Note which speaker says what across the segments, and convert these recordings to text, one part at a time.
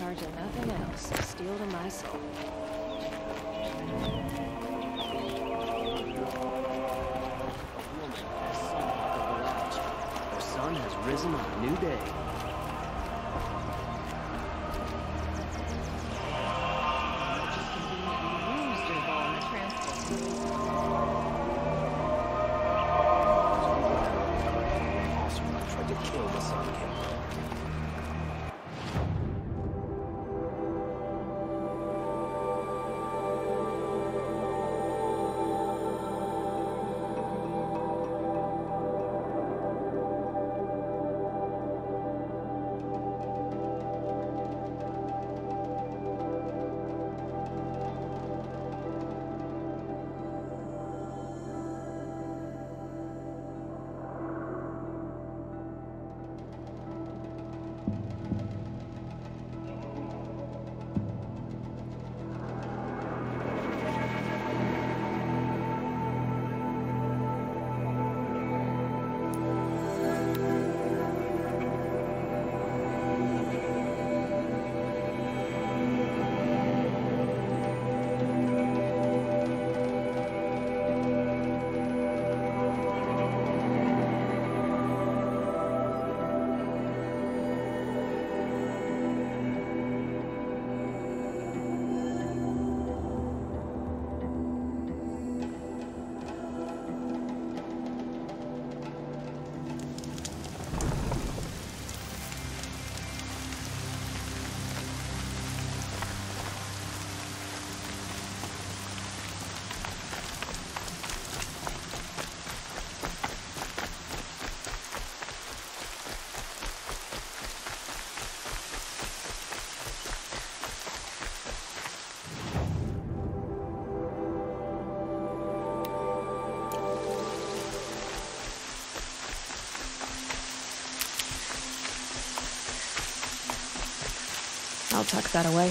Speaker 1: charging nothing else. Steel to my soul.
Speaker 2: The sun has risen on a new day. Tried to kill the Sun King.
Speaker 1: I'll tuck that away.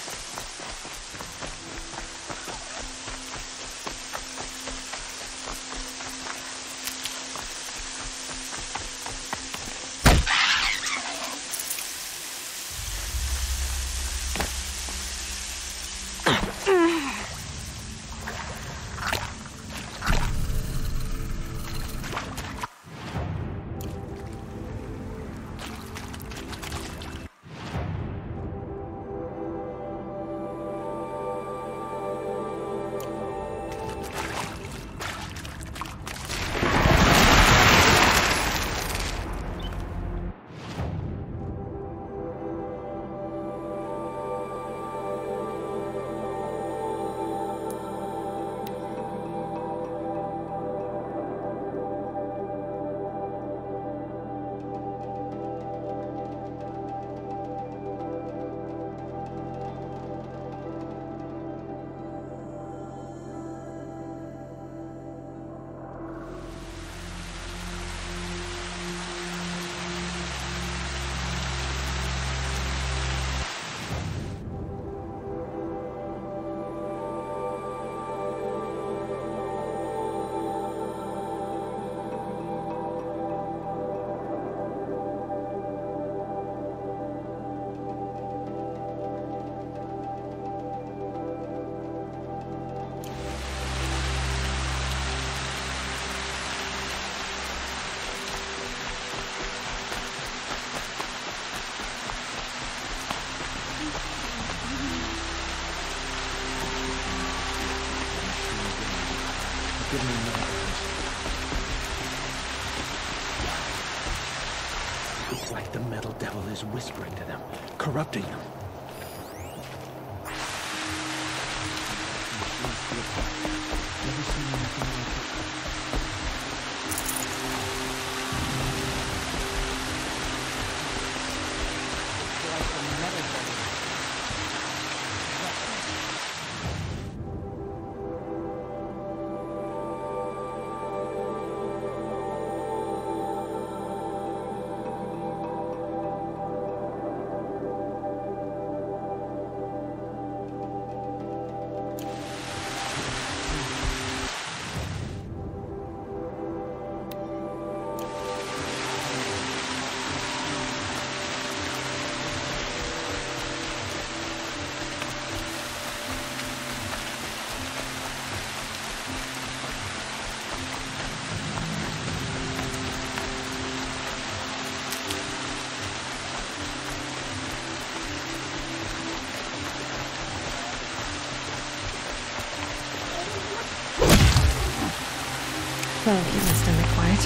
Speaker 2: Give me another. It's like the metal devil is whispering to them, corrupting them. Never seen anything like it.
Speaker 3: He must in the quiet.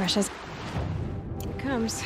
Speaker 1: Fresh as it comes.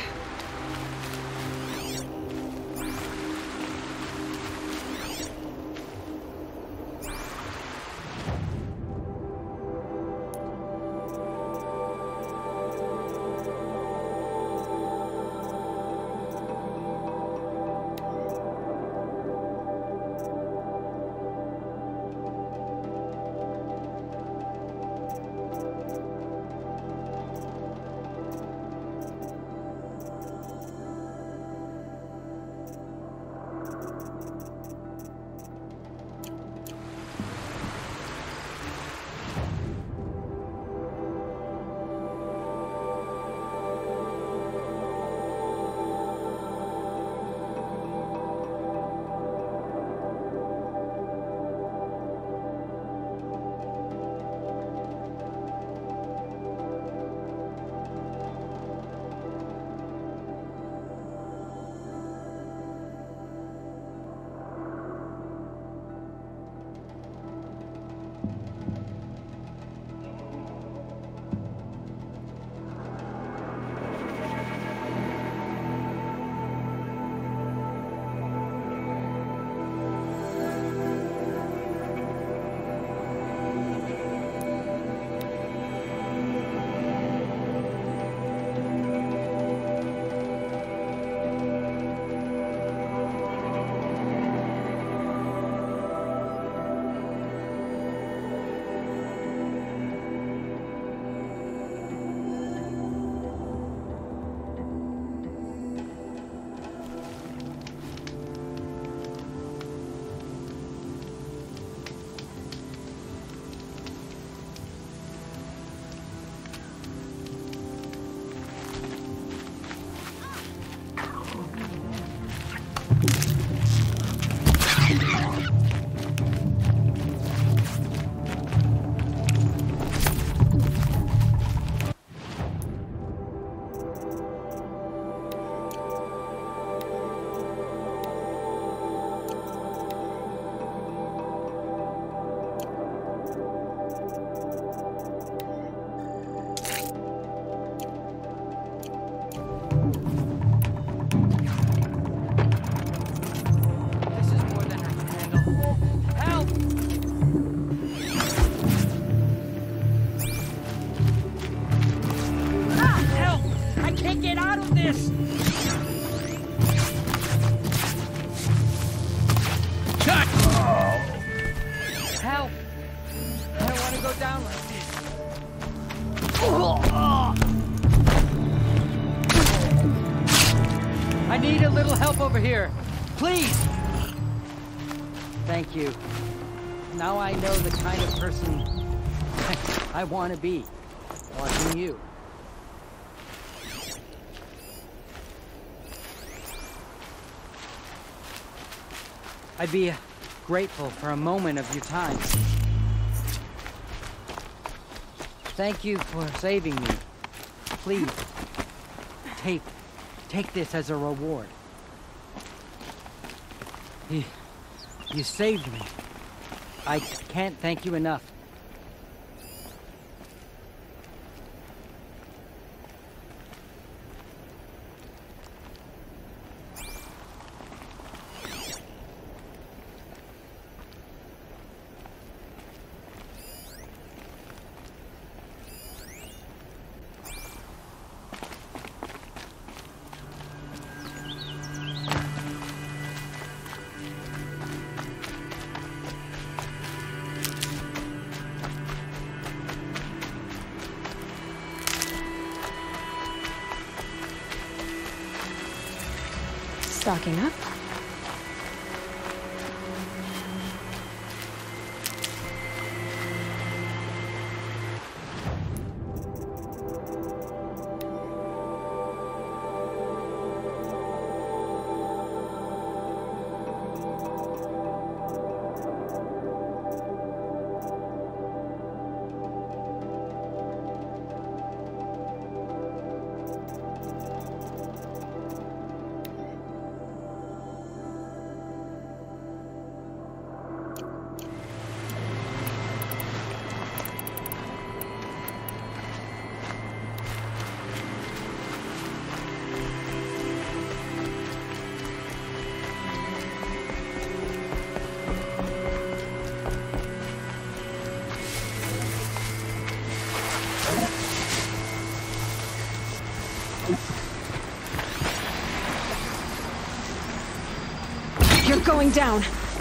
Speaker 3: I need a little help over here. Please! Thank you. Now I know the kind of person I want to be. Watching you. I'd be grateful for a moment of your time. Thank you for saving me. Please, take this as a reward. You saved me. I can't thank you enough.
Speaker 1: Stocking up. You're going down.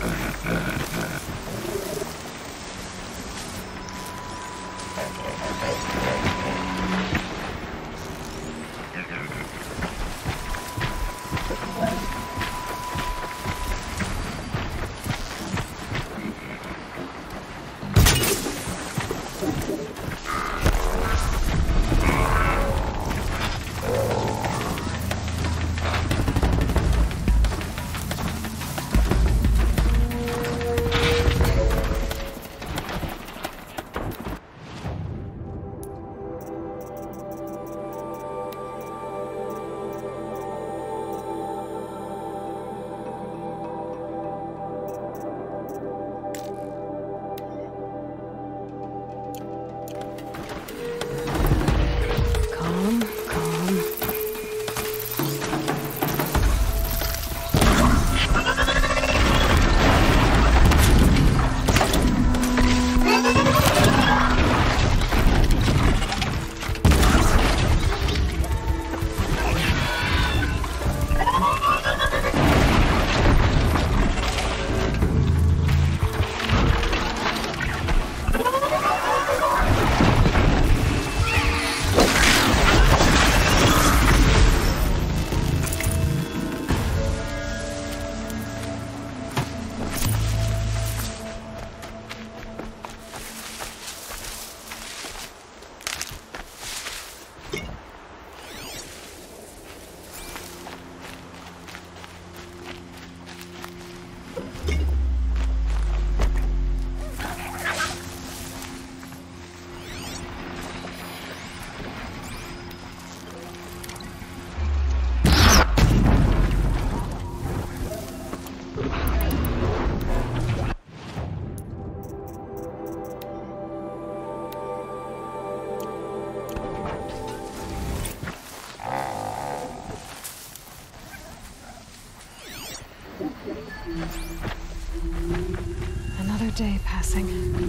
Speaker 1: Another day passing.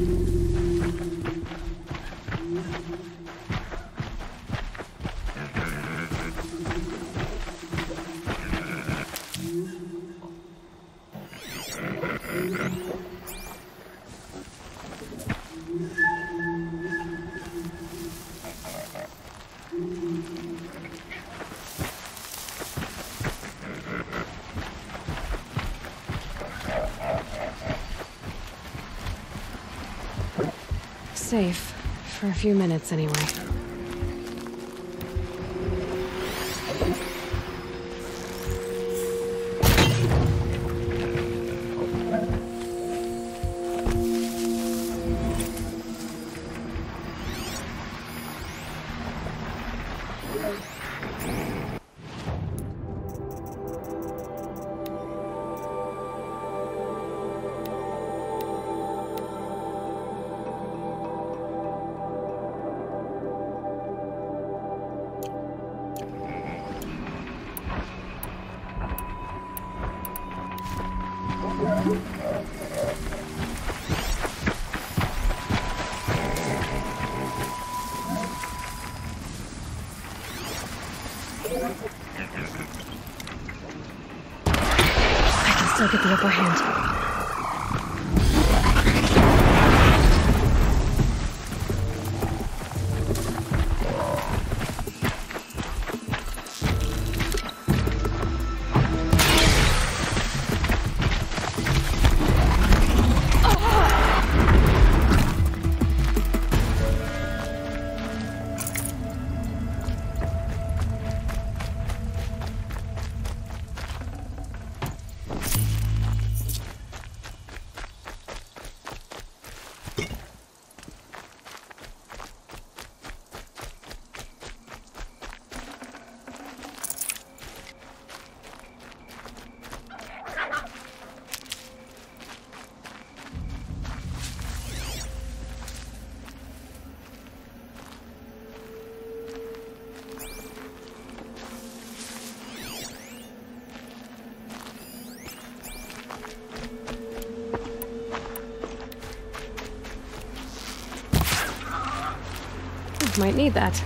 Speaker 1: Safe. For a few minutes, anyway. I can still get the upper hand. Might need that.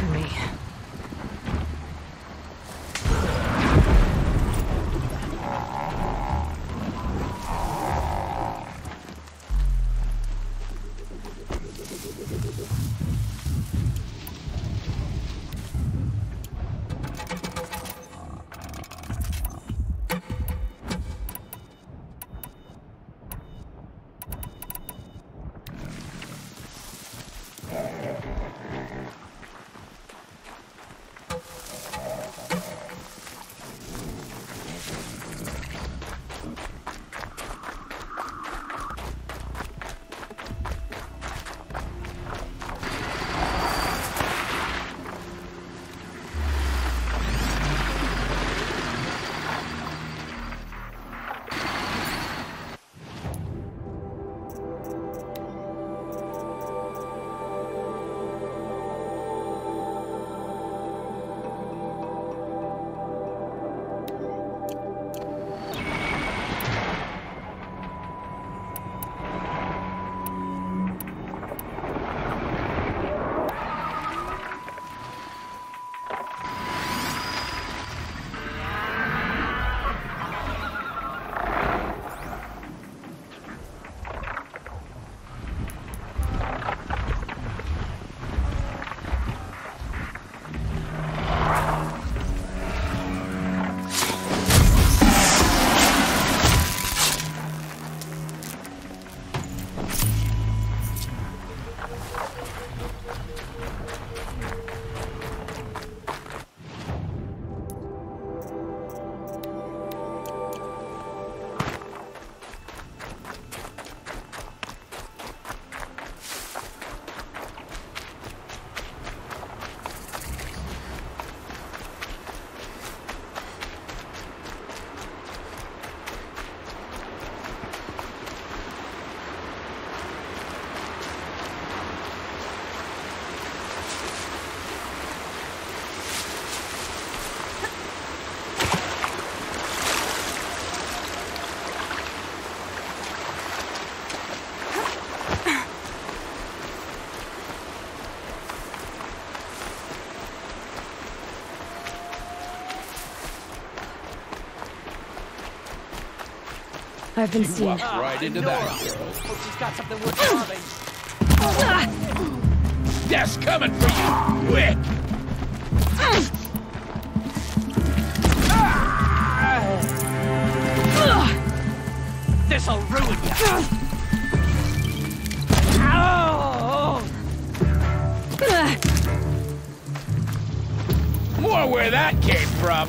Speaker 1: for me. I've been seen.
Speaker 2: Walked right into that.
Speaker 3: Hope she's got something worth carving.
Speaker 2: Death's coming for you! Quick!
Speaker 3: This'll ruin you!
Speaker 2: More where that came from!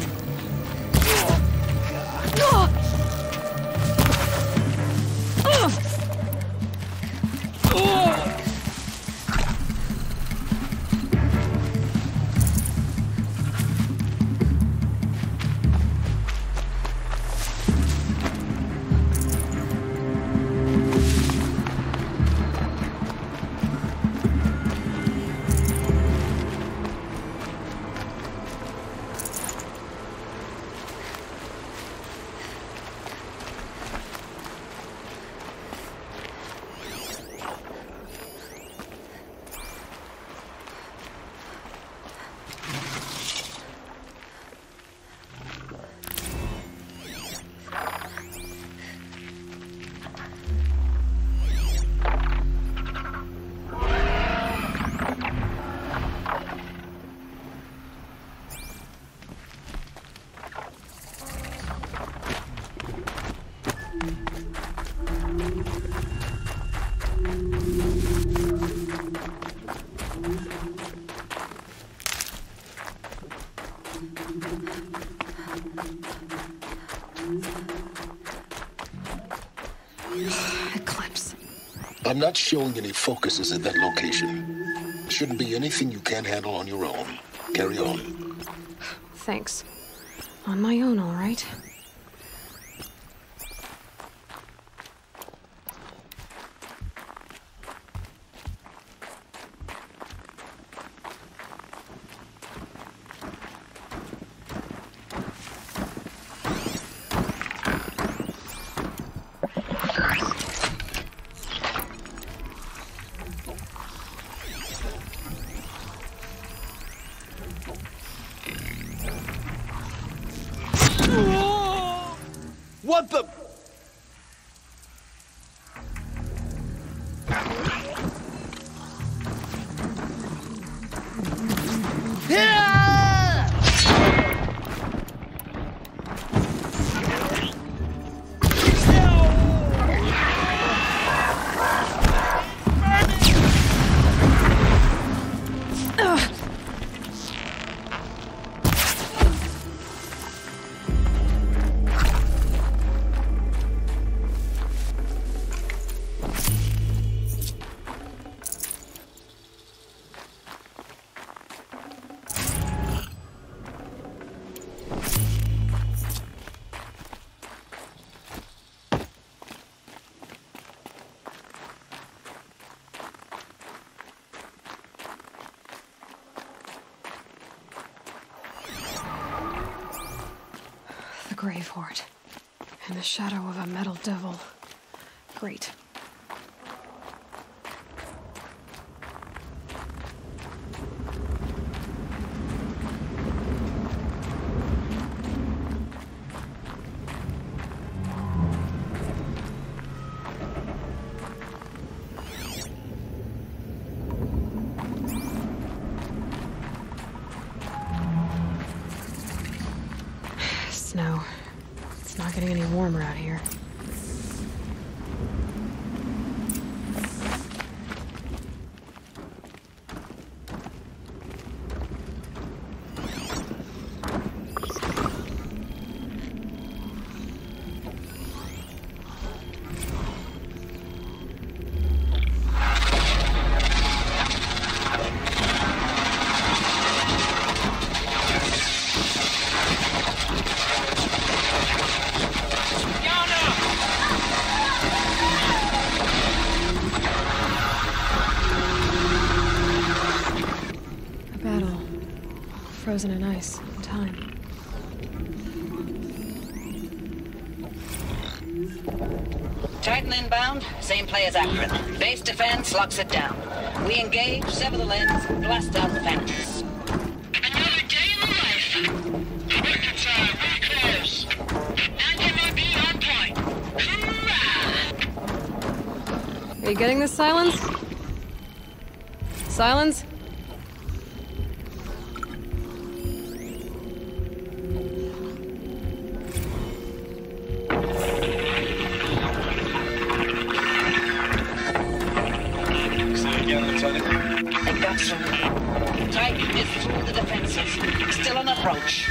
Speaker 1: Eclipse.
Speaker 4: I'm not showing any focuses at that location. Shouldn't be anything you can't handle on your own. Carry on.
Speaker 1: Thanks. On my own, all right.
Speaker 2: What the...
Speaker 1: The grave hoard. And the shadow of a metal devil. Great. Snow. It's not getting any warmer out here. Frozen in ice. Time.
Speaker 5: Titan inbound, same play as Akron. Base defense locks it down. We engage, sever the lens, blast out the fences.
Speaker 6: Another day in the life. Mercantile, very close. Anti-MB on point. Hoorah!
Speaker 1: Are you getting this, Silence? Silence?
Speaker 5: Titan is through the defenses. Still an approach.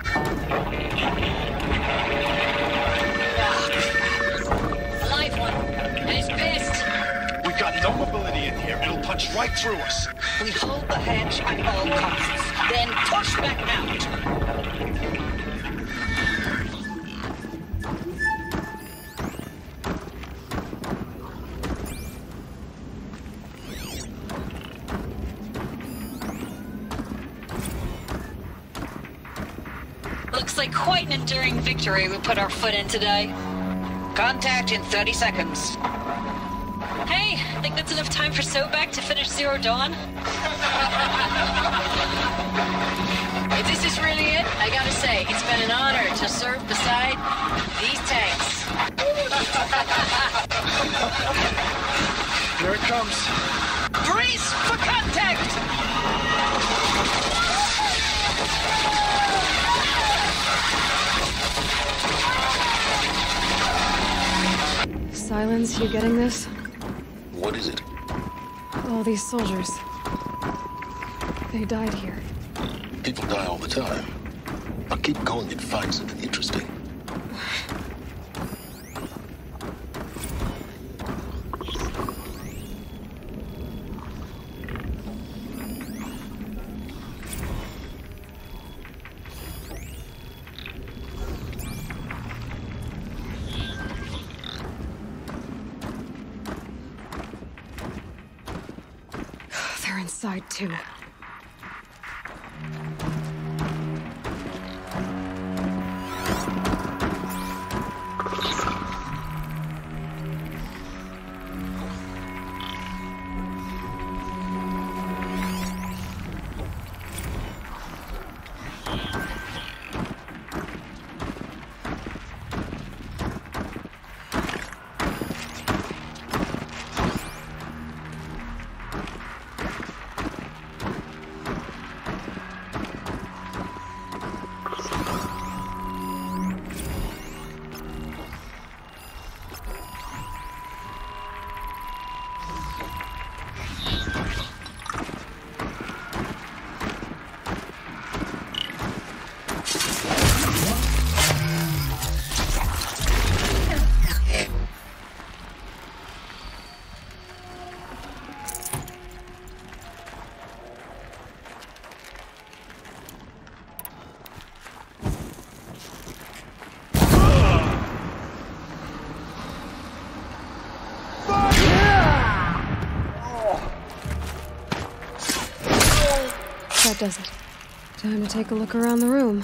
Speaker 5: Live one. And he's pissed.
Speaker 7: We've got no mobility in here. It'll punch right through us.
Speaker 5: We hold the hedge at all costs. Then push back out.
Speaker 8: Looks like quite an enduring victory we put our foot in today.
Speaker 5: Contact in 30 seconds.
Speaker 8: Hey, I think that's enough time for Sobek to finish Zero Dawn.
Speaker 9: If this is really it, I gotta say, it's been an honor to serve beside these tanks.
Speaker 7: Here it comes.
Speaker 5: Brace for contact!
Speaker 1: Silence, you getting this?
Speaker 4: What is it?
Speaker 1: All these soldiers. They died here.
Speaker 4: People die all the time. Now keep going and find something interesting.
Speaker 1: They're inside, too. does it. Time to take a look around the room.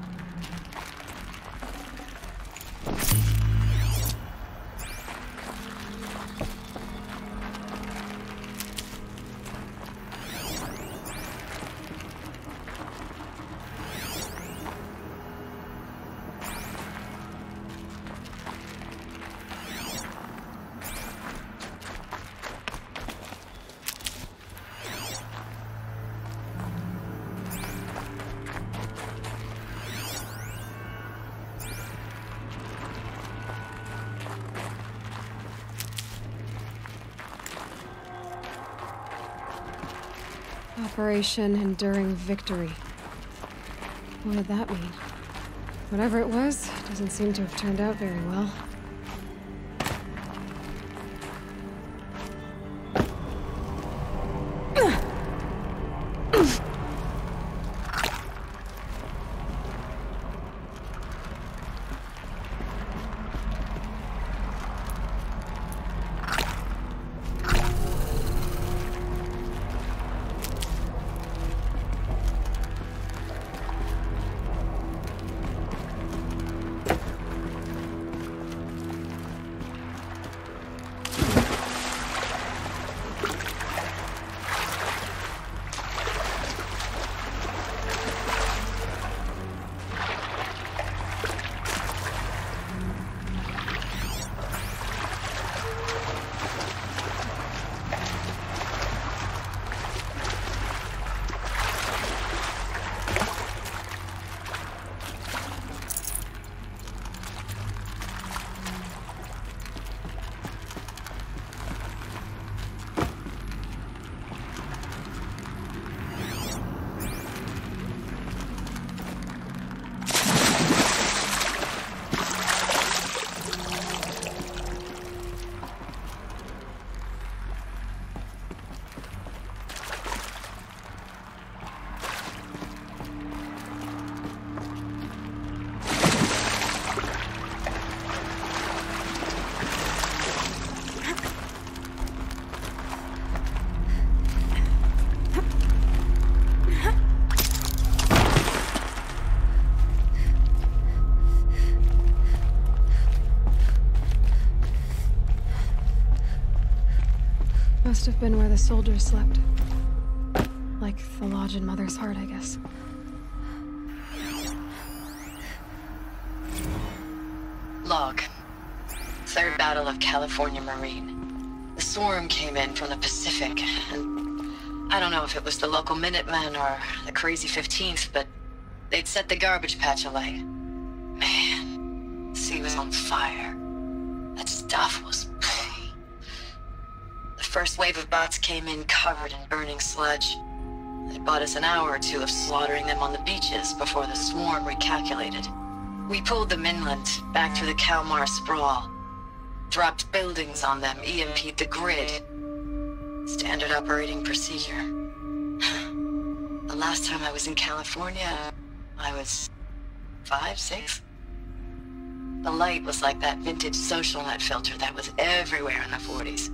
Speaker 1: Operation Enduring Victory. What did that mean? Whatever it was, doesn't seem to have turned out very well. Must have been where the soldiers slept. Like the lodge in Mother's Heart, I guess.
Speaker 9: Log. Third Battle of California Marine. The swarm came in from the Pacific, and I don't know if it was the local Minutemen or the crazy 15th, but they'd set the garbage patch alight. Man, the sea was on fire. That stuff was... The first wave of bots came in covered in burning sludge. It bought us an hour or two of slaughtering them on the beaches before the swarm recalculated. We pulled them inland, back through the Kalmar sprawl. Dropped buildings on them, EMP'd the grid. Standard operating procedure. The last time I was in California, I was 5, 6? The light was like that vintage social net filter that was everywhere in the 40s.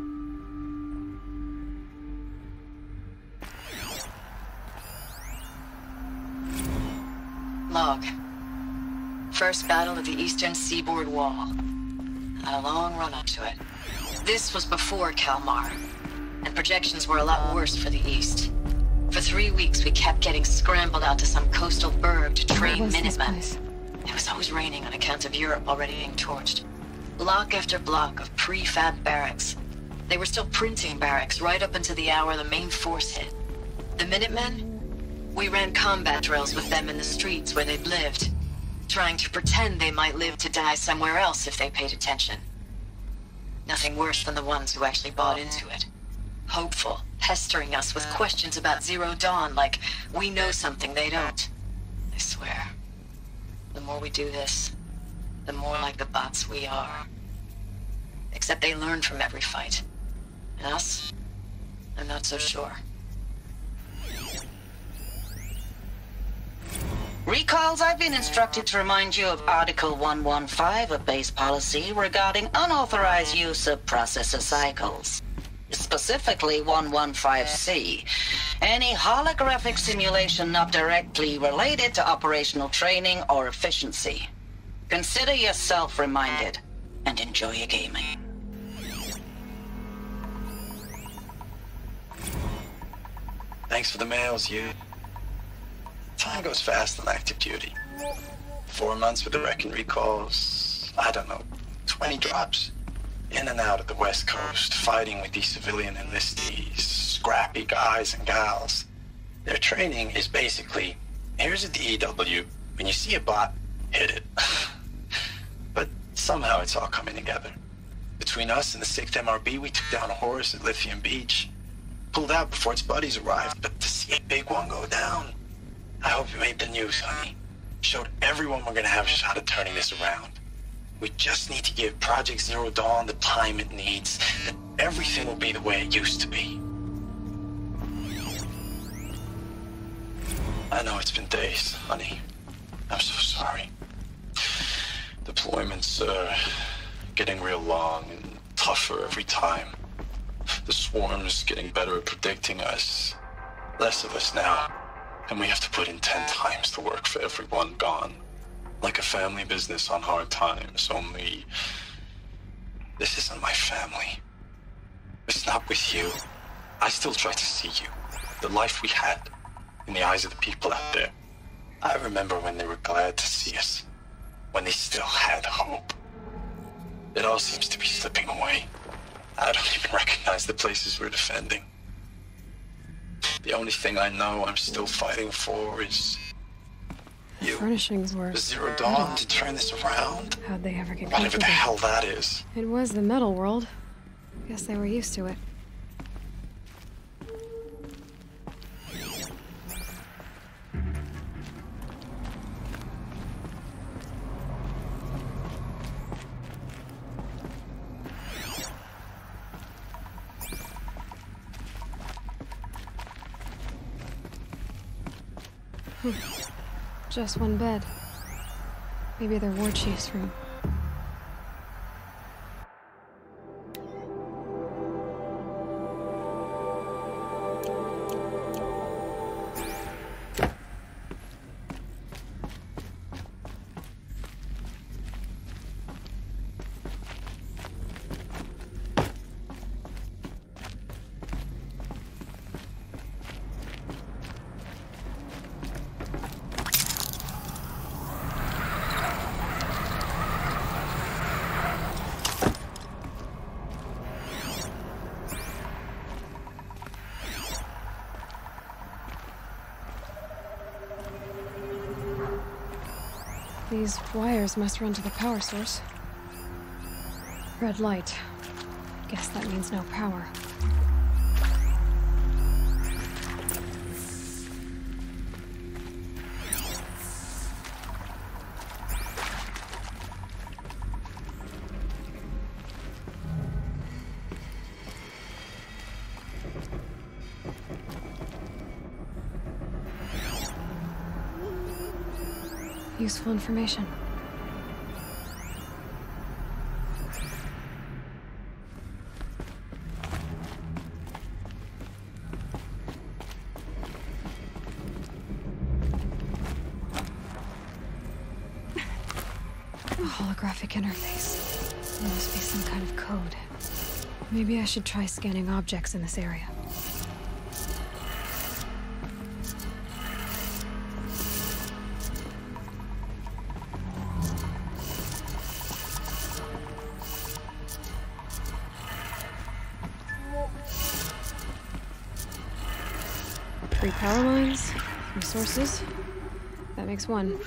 Speaker 9: Log. First battle of the eastern seaboard wall. Had a long run up to it. This was before Kalmar, and projections were a lot worse for the east. For 3 weeks, we kept getting scrambled out to some coastal burg to train Minutemen. It was always raining on account of Europe already being torched. Block after block of prefab barracks. They were still printing barracks right up until the hour the main force hit. The Minutemen? We ran combat drills with them in the streets where they'd lived, trying to pretend they might live to die somewhere else if they paid attention. Nothing worse than the ones who actually bought into it. Hopeful, pestering us with questions about Zero Dawn like we know something they don't. I swear, the more we do this, the more like the bots we are. Except they learn from every fight. And us? I'm not so sure.
Speaker 5: Recalls, I've been instructed to remind you of Article 115 of base policy regarding unauthorized use of processor cycles. specifically 115C. Any holographic simulation not directly related to operational training or efficiency. Consider yourself reminded, and enjoy your gaming.
Speaker 7: Thanks for the mails, you. Time goes fast on active duty. 4 months with the wreck and recalls, I don't know, 20 drops. In and out of the West Coast, fighting with these civilian enlistees, scrappy guys and gals. Their training is basically, here's a DEW, when you see a bot, hit it. But somehow it's all coming together. Between us and the 6th MRB, we took down a horse at Lithium Beach. Pulled out before its buddies arrived, but to see a big one go down, I hope you made the news, honey. Showed everyone we're gonna have a shot at turning this around. We just need to give Project Zero Dawn the time it needs, and everything will be the way it used to be. I know it's been days, honey. I'm so sorry. Deployments are getting real long and tougher every time. The swarm's getting better at predicting us. Less of us now, and we have to put in 10 times the work for everyone gone. Like a family business on hard times, only this isn't my family. It's not with you. I still try to see you, the life we had, in the eyes of the people out there. I remember when they were glad to see us, when they still had hope. It all seems to be slipping away. I don't even recognize the places we're defending. The only thing I know I'm still fighting for is
Speaker 1: The
Speaker 7: you.
Speaker 1: furnishings were
Speaker 7: The Zero Dawn to turn this around?
Speaker 1: How'd they ever get
Speaker 7: Whatever the
Speaker 1: comfortable?
Speaker 7: hell that is.
Speaker 1: It was the metal world. Guess they were used to it. Just one bed. Maybe they're war chief's room. These wires must run to the power source. Red light. Guess that means no power. Useful information. A holographic interface. There must be some kind of code. Maybe I should try scanning objects in this area. Three power lines, resources. That makes one.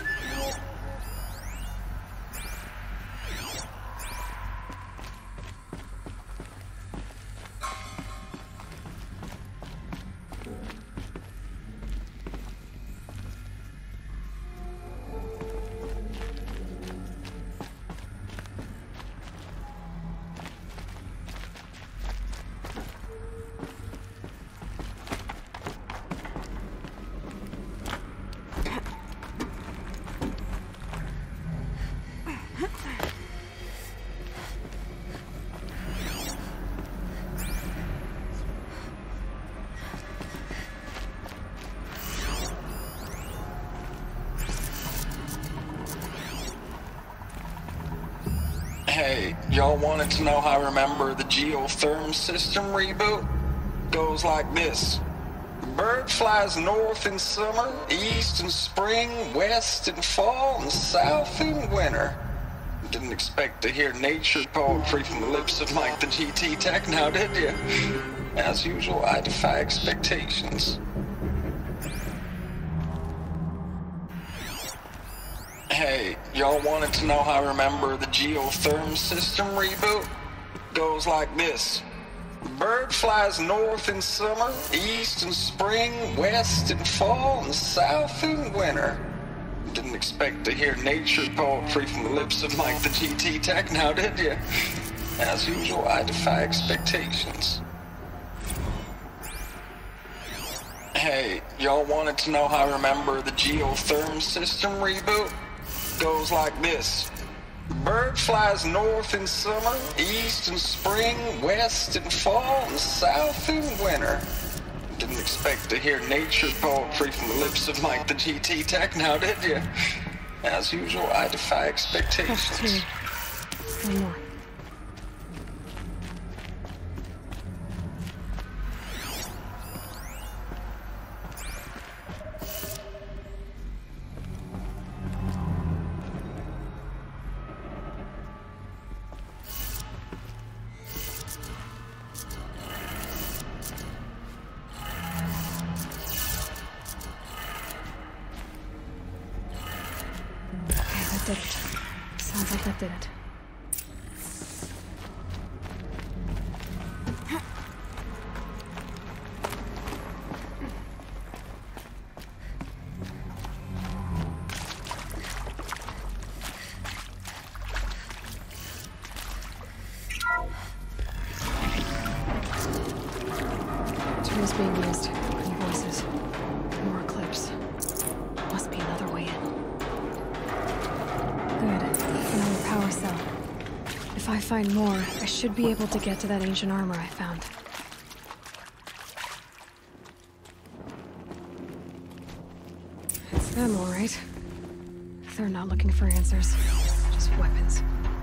Speaker 7: y'all wanted to know how I remember the geotherm system reboot? Goes like this. Bird flies north in summer, east in spring, west in fall, and south in winter. Didn't expect to hear nature poetry from the lips of Mike the GT Tech now, did you? As usual, I defy expectations. Hey, y'all wanted to know how I remember the geotherm system reboot? Goes like this. Bird flies north in summer, east in spring, west in fall, and south in winter. Didn't expect to hear nature poetry from the lips of Mike the GT Tech now, did you? As usual, I defy expectations. Hey, y'all wanted to know how I remember the geotherm system reboot? Goes like this. Bird flies north in summer, east in spring, west in fall, and south in winter. Didn't expect to hear nature poetry from the lips of Mike the GT Tech now, did you? As usual, I defy expectations.
Speaker 1: One more. Did it. Sounds like that did it. Tools being used. New voices. More clips. Must be another way in. Good. Another power cell. If I find more, I should be able to get to that ancient armor I found. It's them, all right. They're not looking for answers. Just weapons.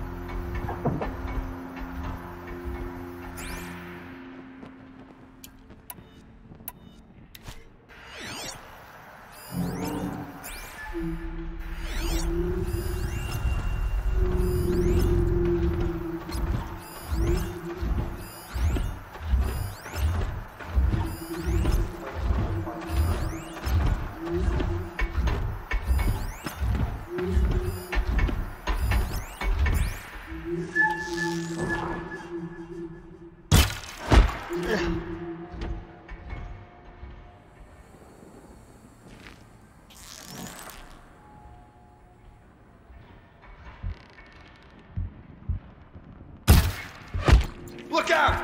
Speaker 2: Look out!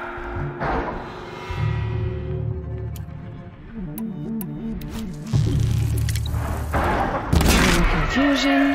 Speaker 1: Confusion.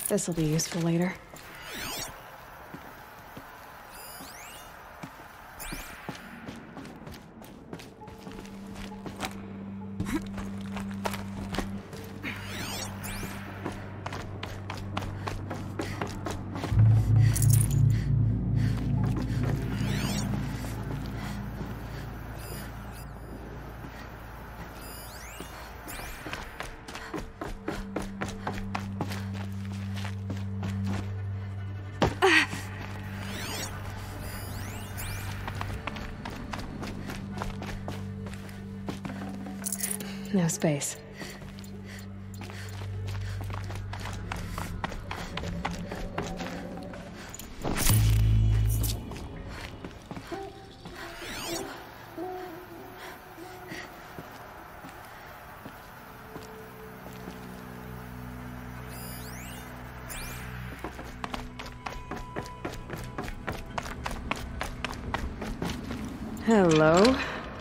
Speaker 1: This'll be useful later. No space. Hello.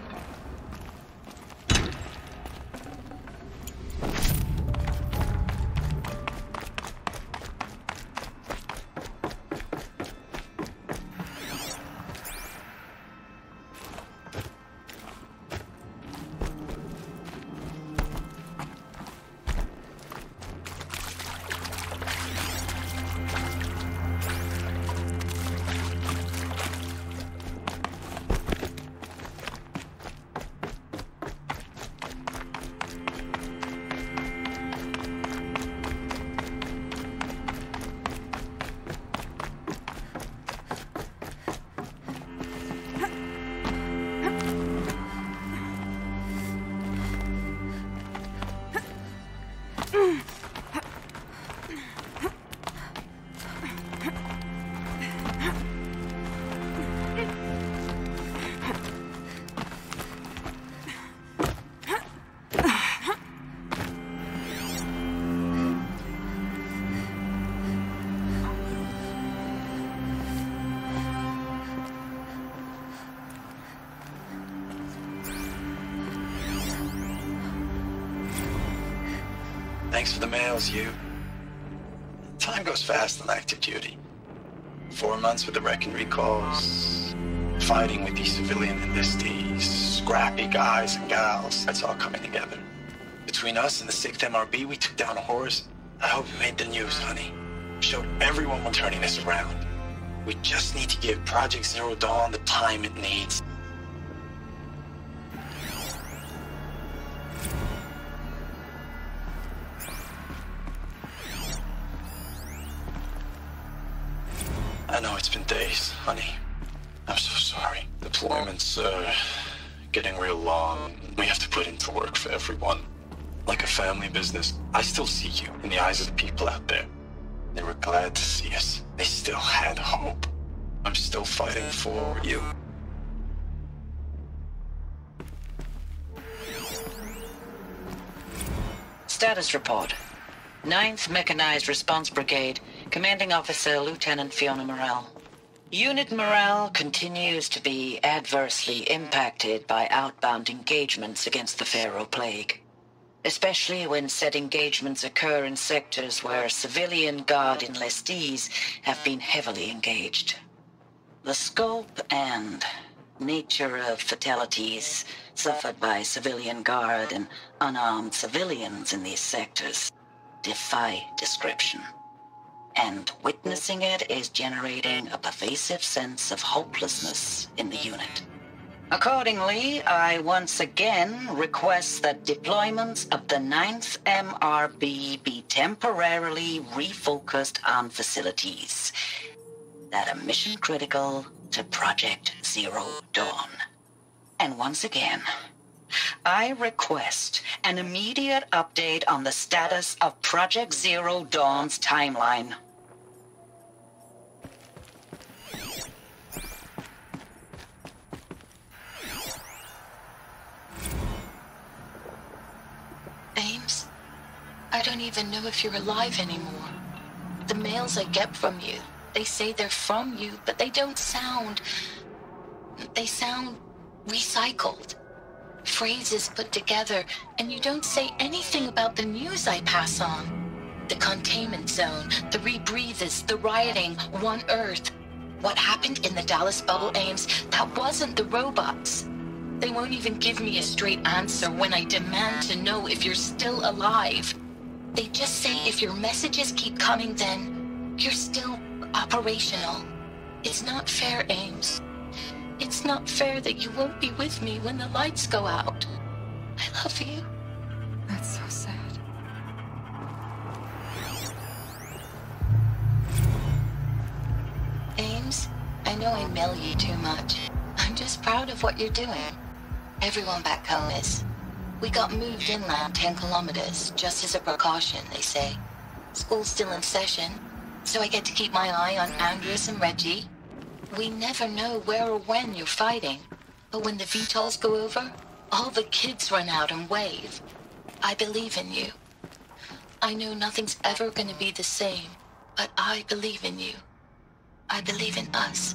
Speaker 7: Thanks for the mails, you. Time goes fast on active duty. 4 months with the wreck and recalls, fighting with these civilian enlistees, scrappy guys and gals. That's all coming together. Between us and the 6th MRB, we took down a horse. I hope it made the news, honey. Showed everyone we're turning this around. We just need to give Project Zero Dawn the time it needs. I know it's been days, honey. I'm so sorry. Deployments are getting real long. We have to put into work for everyone. Like a family business. I still see you in the eyes of the people out there. They were glad to see us. They still had hope. I'm still fighting for you.
Speaker 5: Status report. 9th Mechanized Response Brigade, Commanding Officer Lieutenant Fiona Morrell. Unit morale continues to be adversely impacted by outbound engagements against the Pharaoh Plague, especially when said engagements occur in sectors where civilian Guard enlistees have been heavily engaged. The scope and nature of fatalities suffered by civilian Guard and unarmed civilians in these sectors defy description, and witnessing it is generating a pervasive sense of hopelessness in the unit. Accordingly, I once again request that deployments of the 9th MRB be temporarily refocused on facilities that are mission critical to Project Zero Dawn. And once again, I request an immediate update on the status of Project Zero Dawn's timeline.
Speaker 9: Ames, I don't even know if you're alive anymore. The mails I get from you, they say they're from you, but they don't sound... They sound recycled. Phrases put together, and you don't say anything about the news I pass on. The containment zone, the rebreathers, the rioting, One Earth. What happened in the Dallas bubble, Ames, that wasn't the robots. They won't even give me a straight answer when I demand to know if you're still alive. They just say if your messages keep coming, then you're still operational. It's not fair, Ames. It's not fair that you won't be with me when the lights go out. I love you.
Speaker 1: That's so sad.
Speaker 9: Ames, I know I mill you too much. I'm just proud of what you're doing. Everyone back home is. We got moved inland 10 kilometers, just as a precaution, they say. School's still in session, so I get to keep my eye on Andres and Reggie. We never know where or when you're fighting, but when the VTOLs go over, all the kids run out and wave. I believe in you. I know nothing's ever gonna be the same, but I believe in you. I believe in us.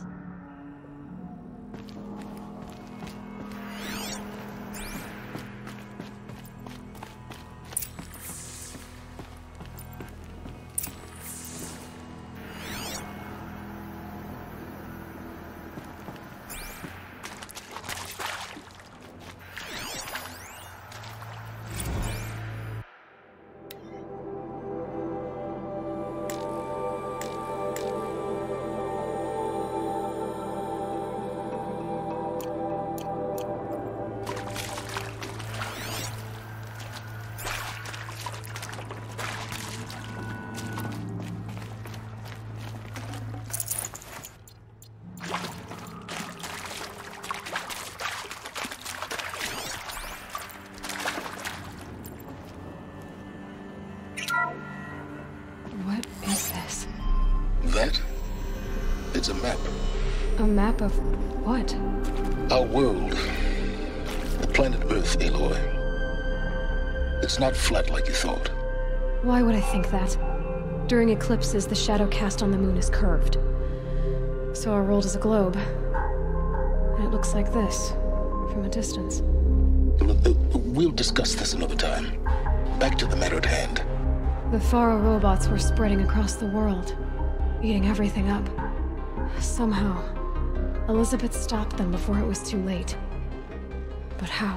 Speaker 1: What is this?
Speaker 4: That? It's a map.
Speaker 1: A map of what?
Speaker 4: Our world. The planet Earth, Aloy. It's not flat like you thought.
Speaker 1: Why would I think that? During eclipses, the shadow cast on the moon is curved. So our world is a globe. And it looks like this, from a distance.
Speaker 4: We'll discuss this another time. Back to the matter at hand.
Speaker 1: The Faro robots were spreading across the world, eating everything up. Somehow, Elizabeth stopped them before it was too late. But how?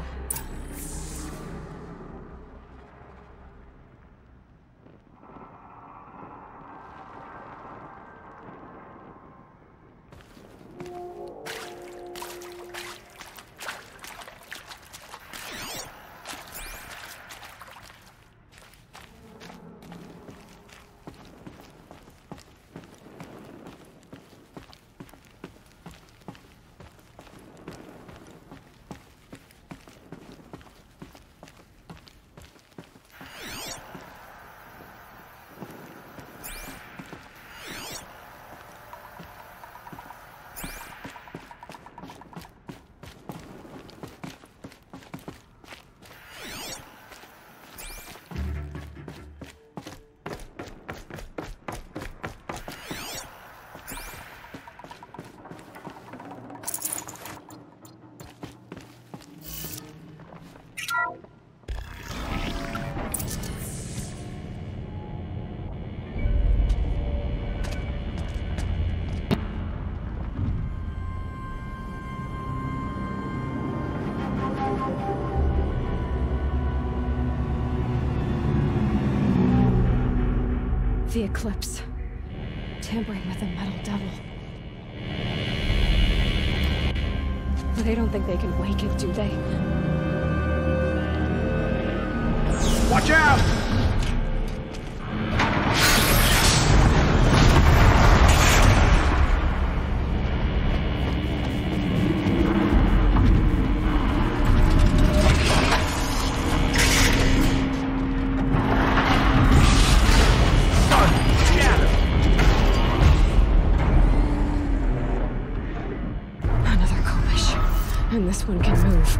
Speaker 1: The eclipse. Tampering with the metal devil. They don't think they can wake it, do they?
Speaker 2: Watch out!
Speaker 1: And this one can move.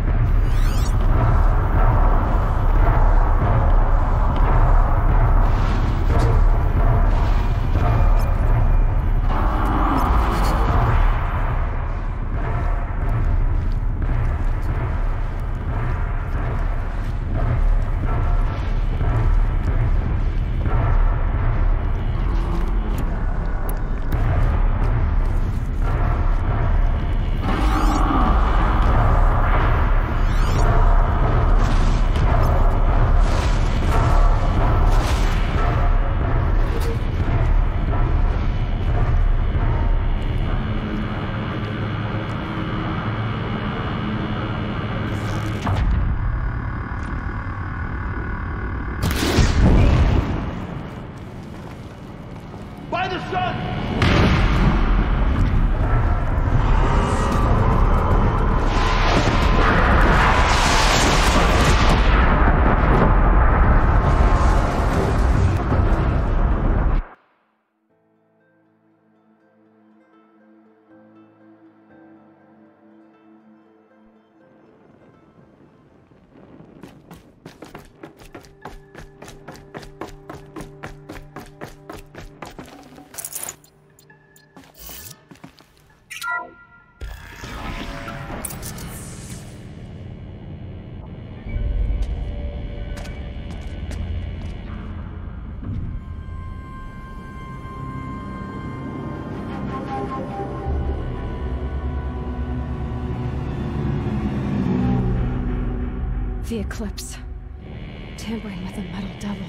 Speaker 1: The Eclipse. Tampering with the metal devil.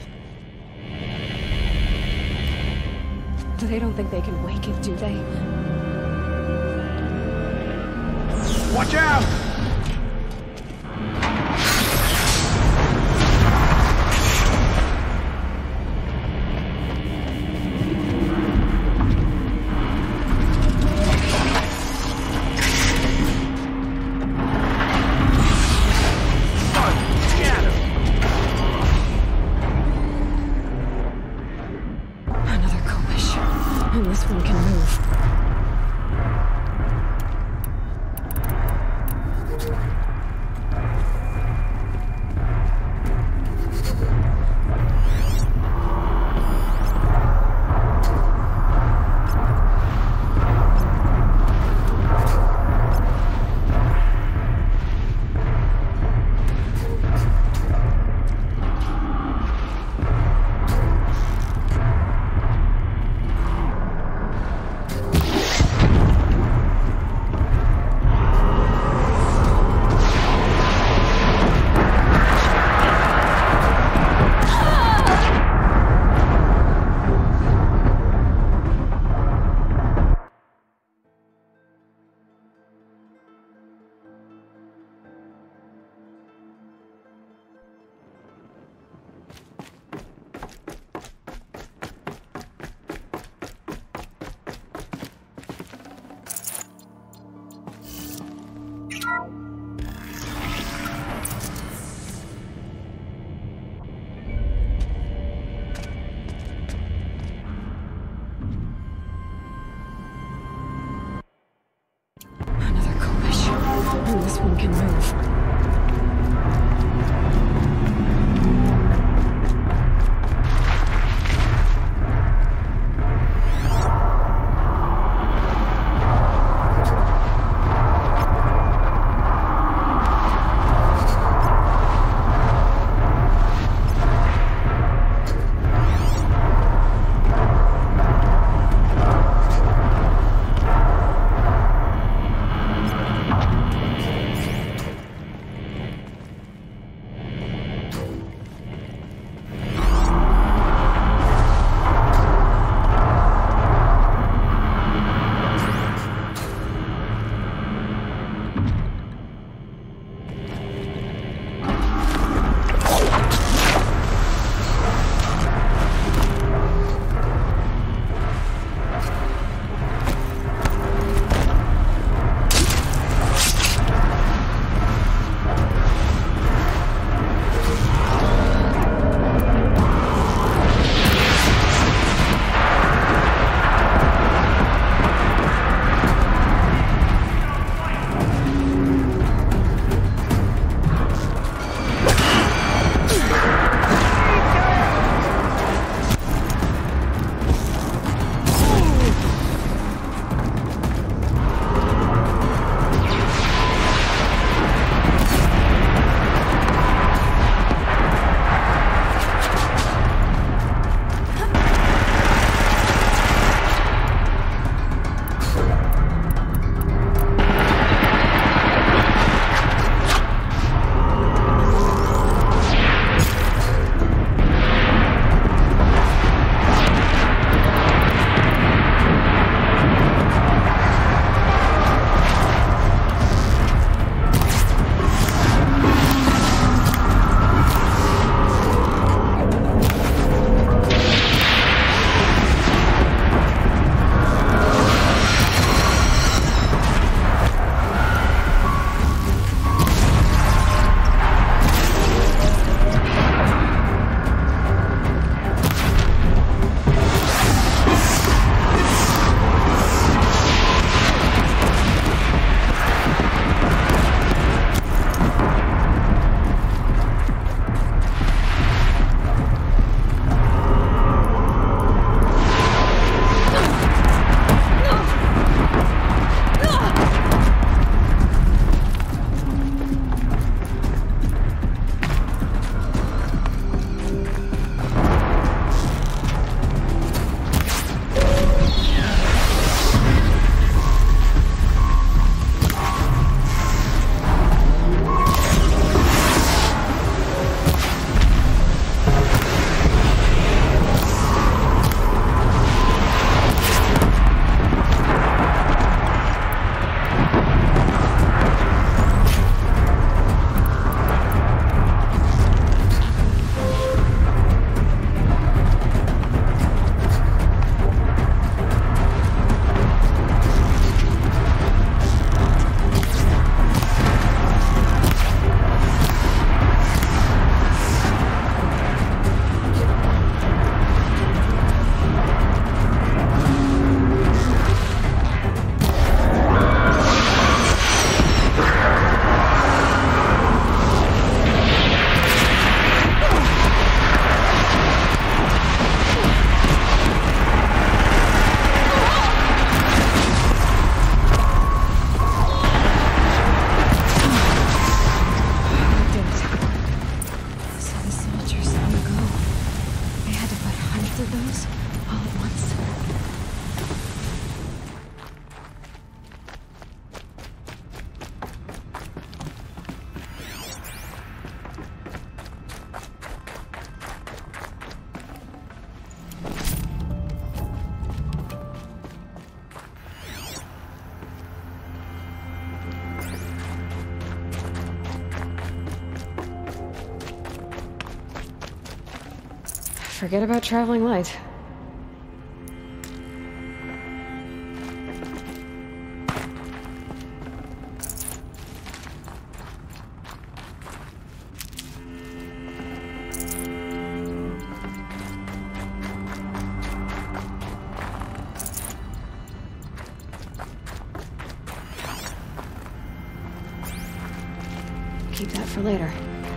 Speaker 1: They don't think they can wake it, do they?
Speaker 2: Watch out!
Speaker 1: And this one can move. Forget about traveling light. Keep that for later.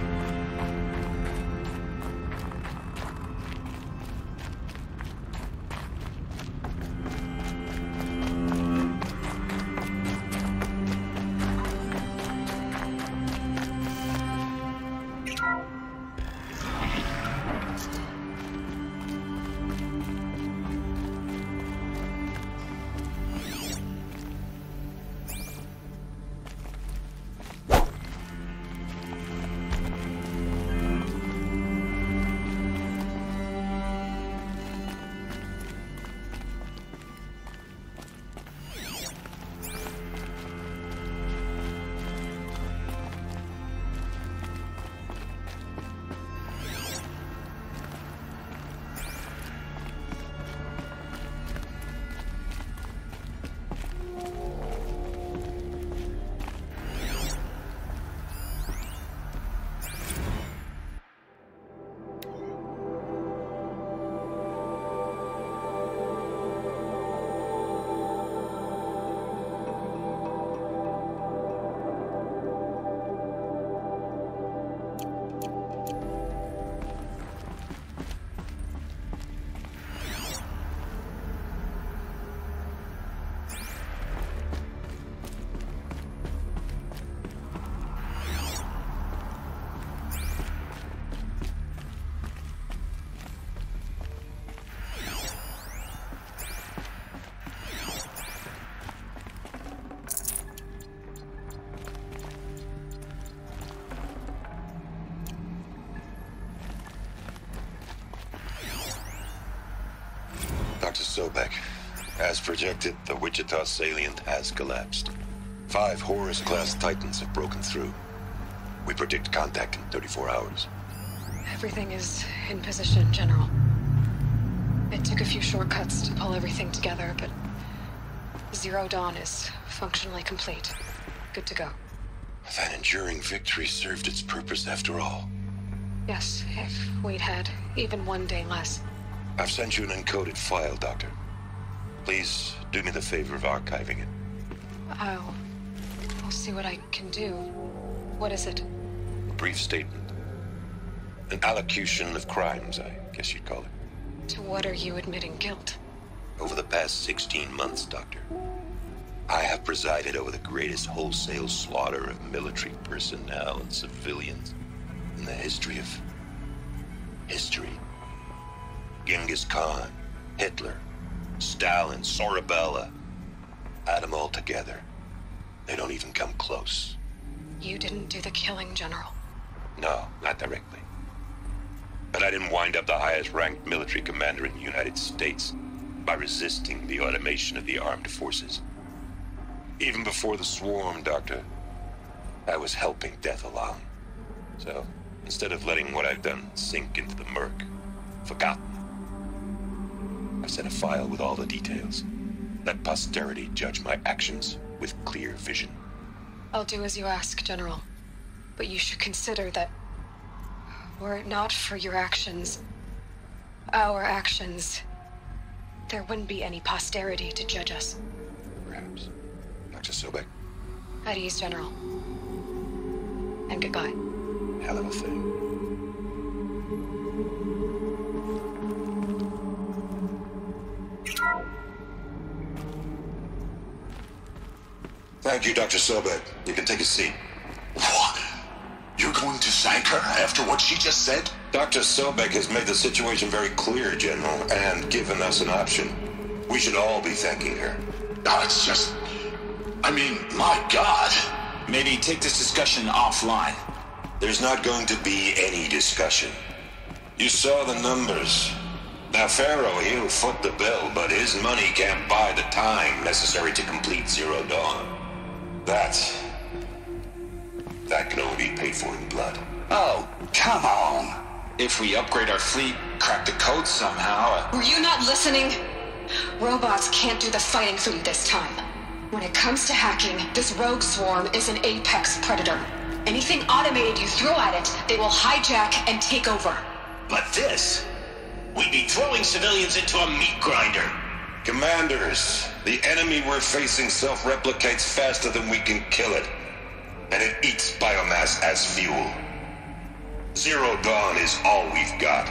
Speaker 10: Dr. Sobek, as projected, the Wichita salient has collapsed. 5 Horus-class Titans have broken through. We predict contact in 34 hours.
Speaker 1: Everything is in position, General. It took a few shortcuts to pull everything together, but Zero Dawn is functionally complete. Good to go.
Speaker 10: That enduring victory served its purpose after all.
Speaker 1: Yes, if we'd had even one day less.
Speaker 10: I've sent you an encoded file, Doctor. Please do me the favor of archiving it.
Speaker 1: I'll see what I can do. What is it?
Speaker 10: A brief statement. An allocution of crimes, I guess you'd call it.
Speaker 1: To what are you admitting guilt?
Speaker 10: Over the past 16 months, Doctor, I have presided over the greatest wholesale slaughter of military personnel and civilians in the history of history. Genghis Khan, Hitler, Stalin, Sorabella. Add them all together. They don't even come close.
Speaker 1: You didn't do the killing, General.
Speaker 10: No, not directly. But I didn't wind up the highest-ranked military commander in the United States by resisting the automation of the armed forces. Even before the swarm, Doctor, I was helping death along. So, instead of letting what I've done sink into the murk, forgotten, I sent a file with all the details. Let posterity judge my actions with clear vision.
Speaker 1: I'll do as you ask, General. But you should consider that were it not for your actions, our actions, there wouldn't be any posterity to judge us.
Speaker 10: Perhaps. Dr. Sobek.
Speaker 1: At ease, General. And goodbye.
Speaker 10: Hell of a thing. Thank you, Dr. Sobek. You can take a seat.
Speaker 4: What? You're going to thank her after what she just said?
Speaker 10: Dr. Sobek has made the situation very clear, General, and given us an option. We should all be thanking her.
Speaker 4: No, it's just... I mean, my God.
Speaker 11: Maybe take this discussion offline.
Speaker 10: There's not going to be any discussion. You saw the numbers. Now, Pharaoh, he'll foot the bill, but his money can't buy the time necessary to complete Zero Dawn. That can only be paid for in blood.
Speaker 11: Oh, come on. If we upgrade our fleet, crack the code somehow...
Speaker 1: Were you not listening? Robots can't do the fighting for you this time. When it comes to hacking, this rogue swarm is an apex predator. Anything automated you throw at it, they will hijack and take over.
Speaker 10: But this... we'd be throwing civilians into a meat grinder. Commanders, the enemy we're facing self-replicates faster than we can kill it. And it eats biomass as fuel. Zero Dawn is all we've got.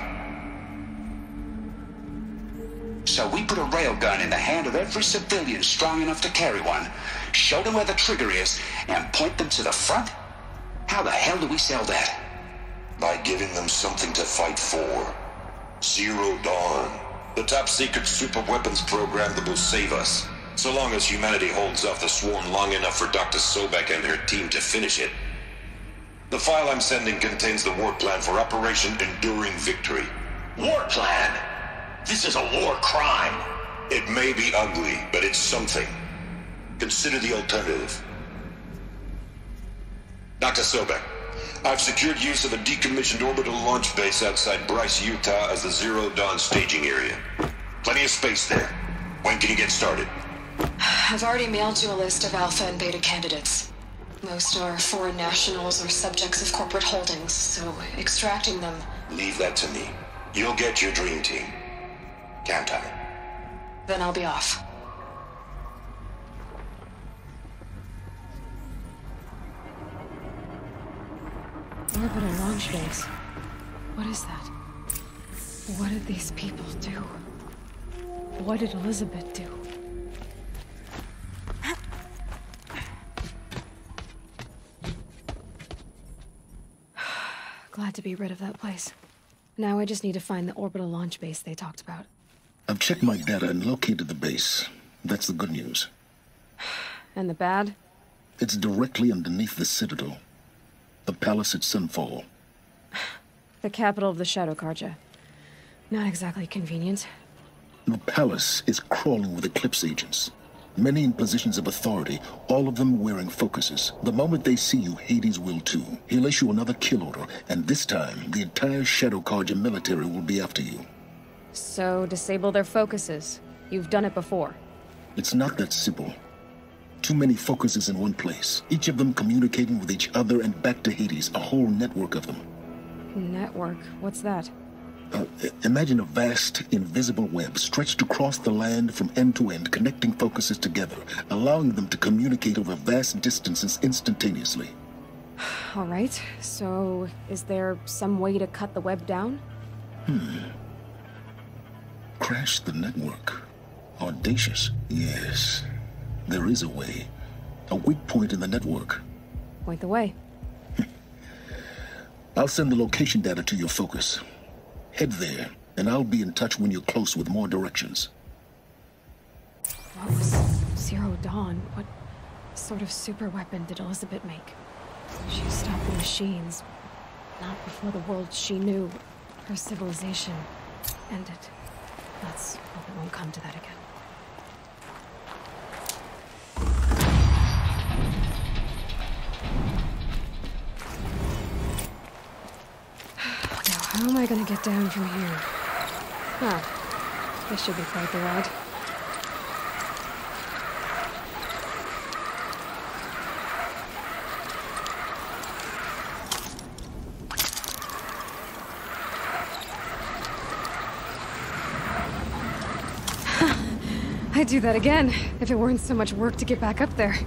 Speaker 11: So we put a railgun in the hand of every civilian strong enough to carry one, show them where the trigger is, and point them to the front? How the hell do we sell that?
Speaker 10: By giving them something to fight for. Zero Dawn. The top-secret super-weapons program that will save us. So long as humanity holds off the swarm long enough for Dr. Sobek and her team to finish it. The file I'm sending contains the war plan for Operation Enduring Victory.
Speaker 6: War plan? This is a war crime.
Speaker 10: It may be ugly, but it's something. Consider the alternative. Dr. Sobek, I've secured use of a decommissioned orbital launch base outside Bryce, Utah as the Zero Dawn staging area. Plenty of space there. When can you get started?
Speaker 1: I've already mailed you a list of alpha and beta candidates. Most are foreign nationals or subjects of corporate holdings, so extracting them...
Speaker 10: Leave that to me. You'll get your dream team. Count on it.
Speaker 1: Then I'll be off.
Speaker 12: Orbital launch base. What is that? What did these people do? What did Elizabeth do? Glad to be rid of that place. Now I just need to find the orbital launch base they talked about.
Speaker 4: I've checked my data and located the base. That's the good news.
Speaker 12: And the bad?
Speaker 4: It's directly underneath the Citadel. The palace at Sunfall.
Speaker 12: The capital of the Shadow Carja. Not exactly convenient.
Speaker 4: The palace is crawling with Eclipse agents. Many in positions of authority, all of them wearing focuses. The moment they see you, Hades will too. He'll issue another kill order, and this time, the entire Shadow Carja military will be after you.
Speaker 12: So, disable their focuses. You've done it before.
Speaker 4: It's not that simple. Too many focuses in one place, each of them communicating with each other and back to Hades, a whole network of them.
Speaker 12: Network? What's that?
Speaker 4: Imagine a vast, invisible web stretched across the land from end to end, connecting focuses together, allowing them to communicate over vast distances instantaneously.
Speaker 12: All right, so is there some way to cut the web down?
Speaker 4: Crash the network. Audacious. Yes, there is a way. A weak point in the network.
Speaker 12: Point the way.
Speaker 4: I'll send the location data to your focus. Head there, and I'll be in touch when you're close with more directions.
Speaker 12: What was Zero Dawn? What sort of super weapon did Elizabeth make? She stopped the machines, not before the world she knew, her civilization, ended. Let's hope it won't come to that again. Now, how am I gonna get down from here? This should be quite the ride. I'd do that again, if it weren't so much work to get back up there.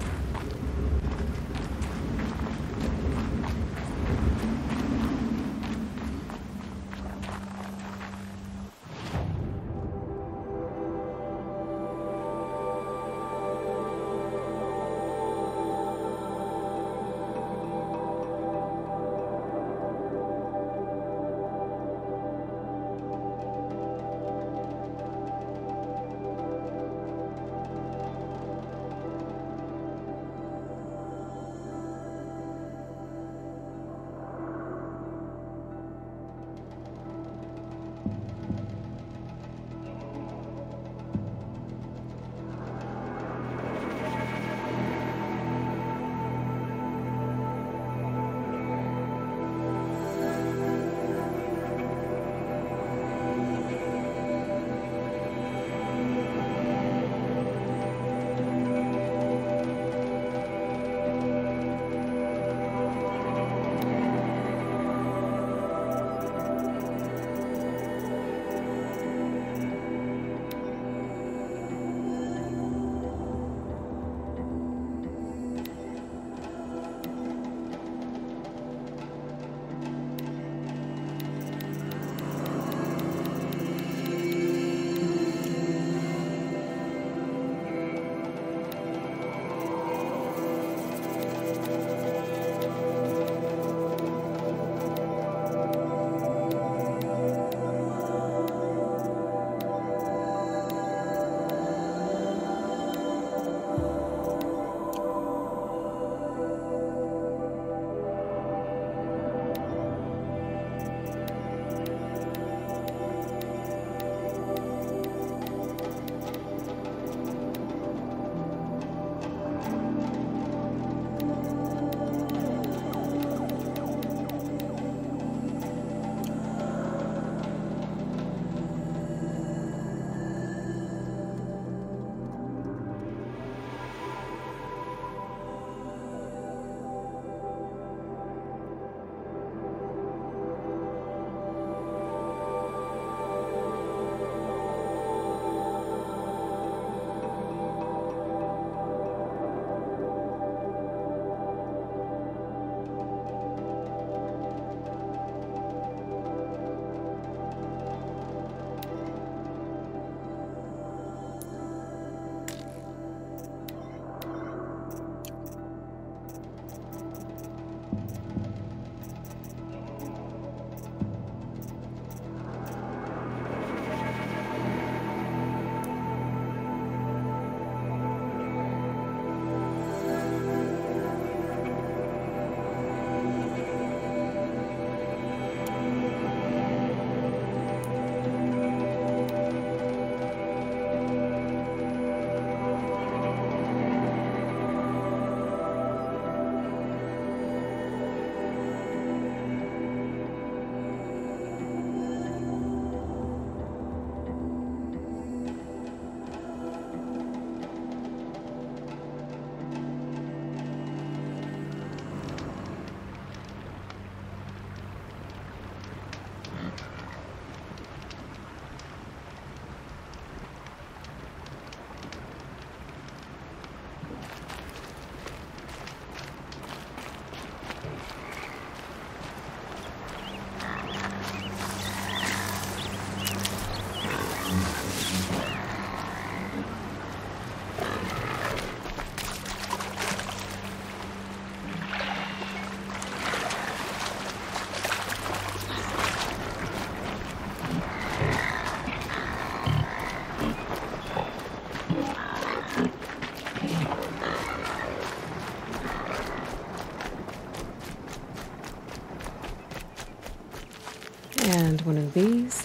Speaker 12: And one of these.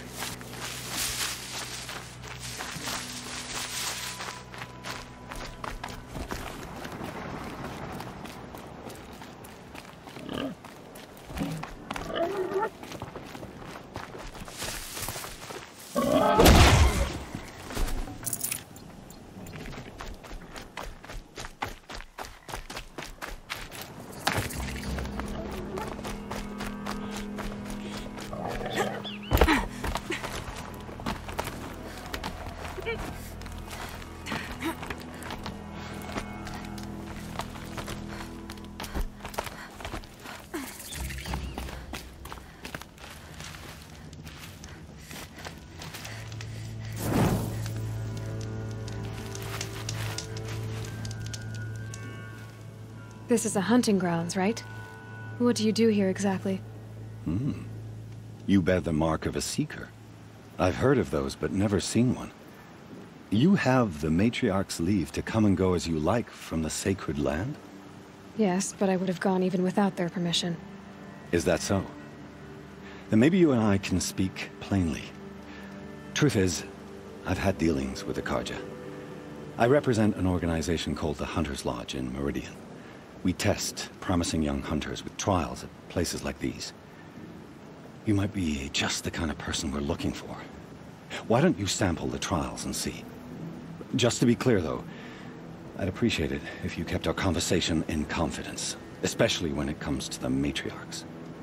Speaker 12: This is a hunting grounds, right? What do you do here exactly?
Speaker 13: You bear the mark of a seeker. I've heard of those, but never seen one. You have the Matriarch's leave to come and go as you like from the sacred land?
Speaker 12: Yes, but I would have gone even without their permission.
Speaker 13: Is that so? Then maybe you and I can speak plainly. Truth is, I've had dealings with the Karja. I represent an organization called the Hunter's Lodge in Meridian. We test promising young hunters with trials at places like these. You might be just the kind of person we're looking for. Why don't you sample the trials and see? Just to be clear, though, I'd appreciate it if you kept our conversation in confidence, especially when it comes to the matriarchs.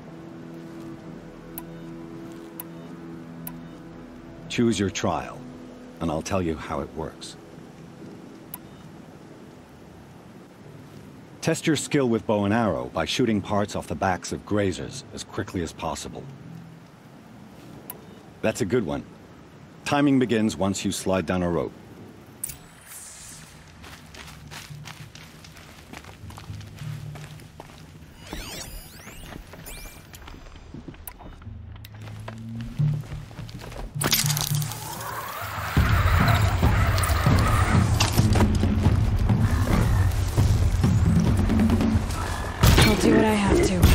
Speaker 13: Choose your trial, and I'll tell you how it works. Test your skill with bow and arrow by shooting parts off the backs of grazers as quickly as possible. That's a good one. Timing begins once you slide down a rope.
Speaker 12: I'll do what I have to.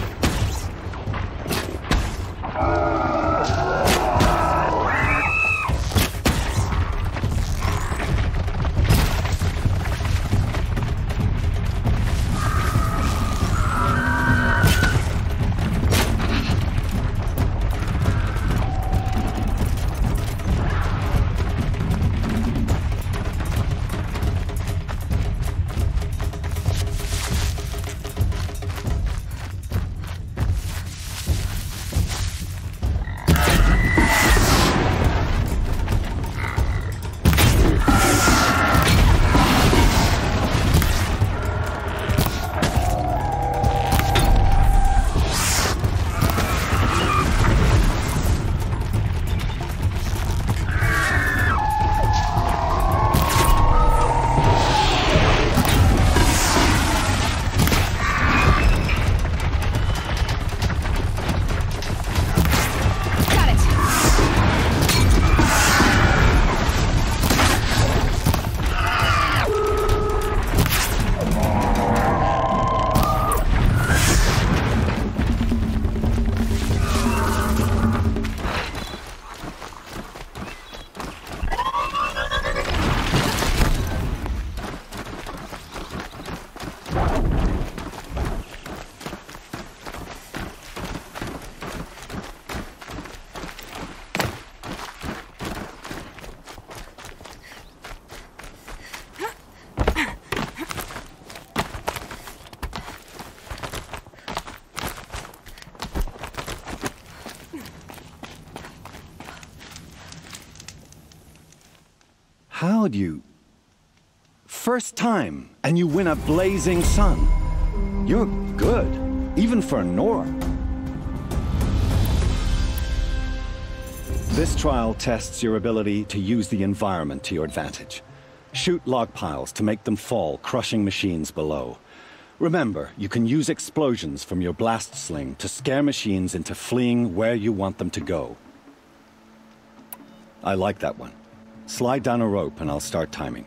Speaker 13: How'd you... First time, and you win a blazing sun. You're good, even for Norm. This trial tests your ability to use the environment to your advantage. Shoot log piles to make them fall, crushing machines below. Remember, you can use explosions from your blast sling to scare machines into fleeing where you want them to go. I like that one. Slide down a rope and I'll start timing.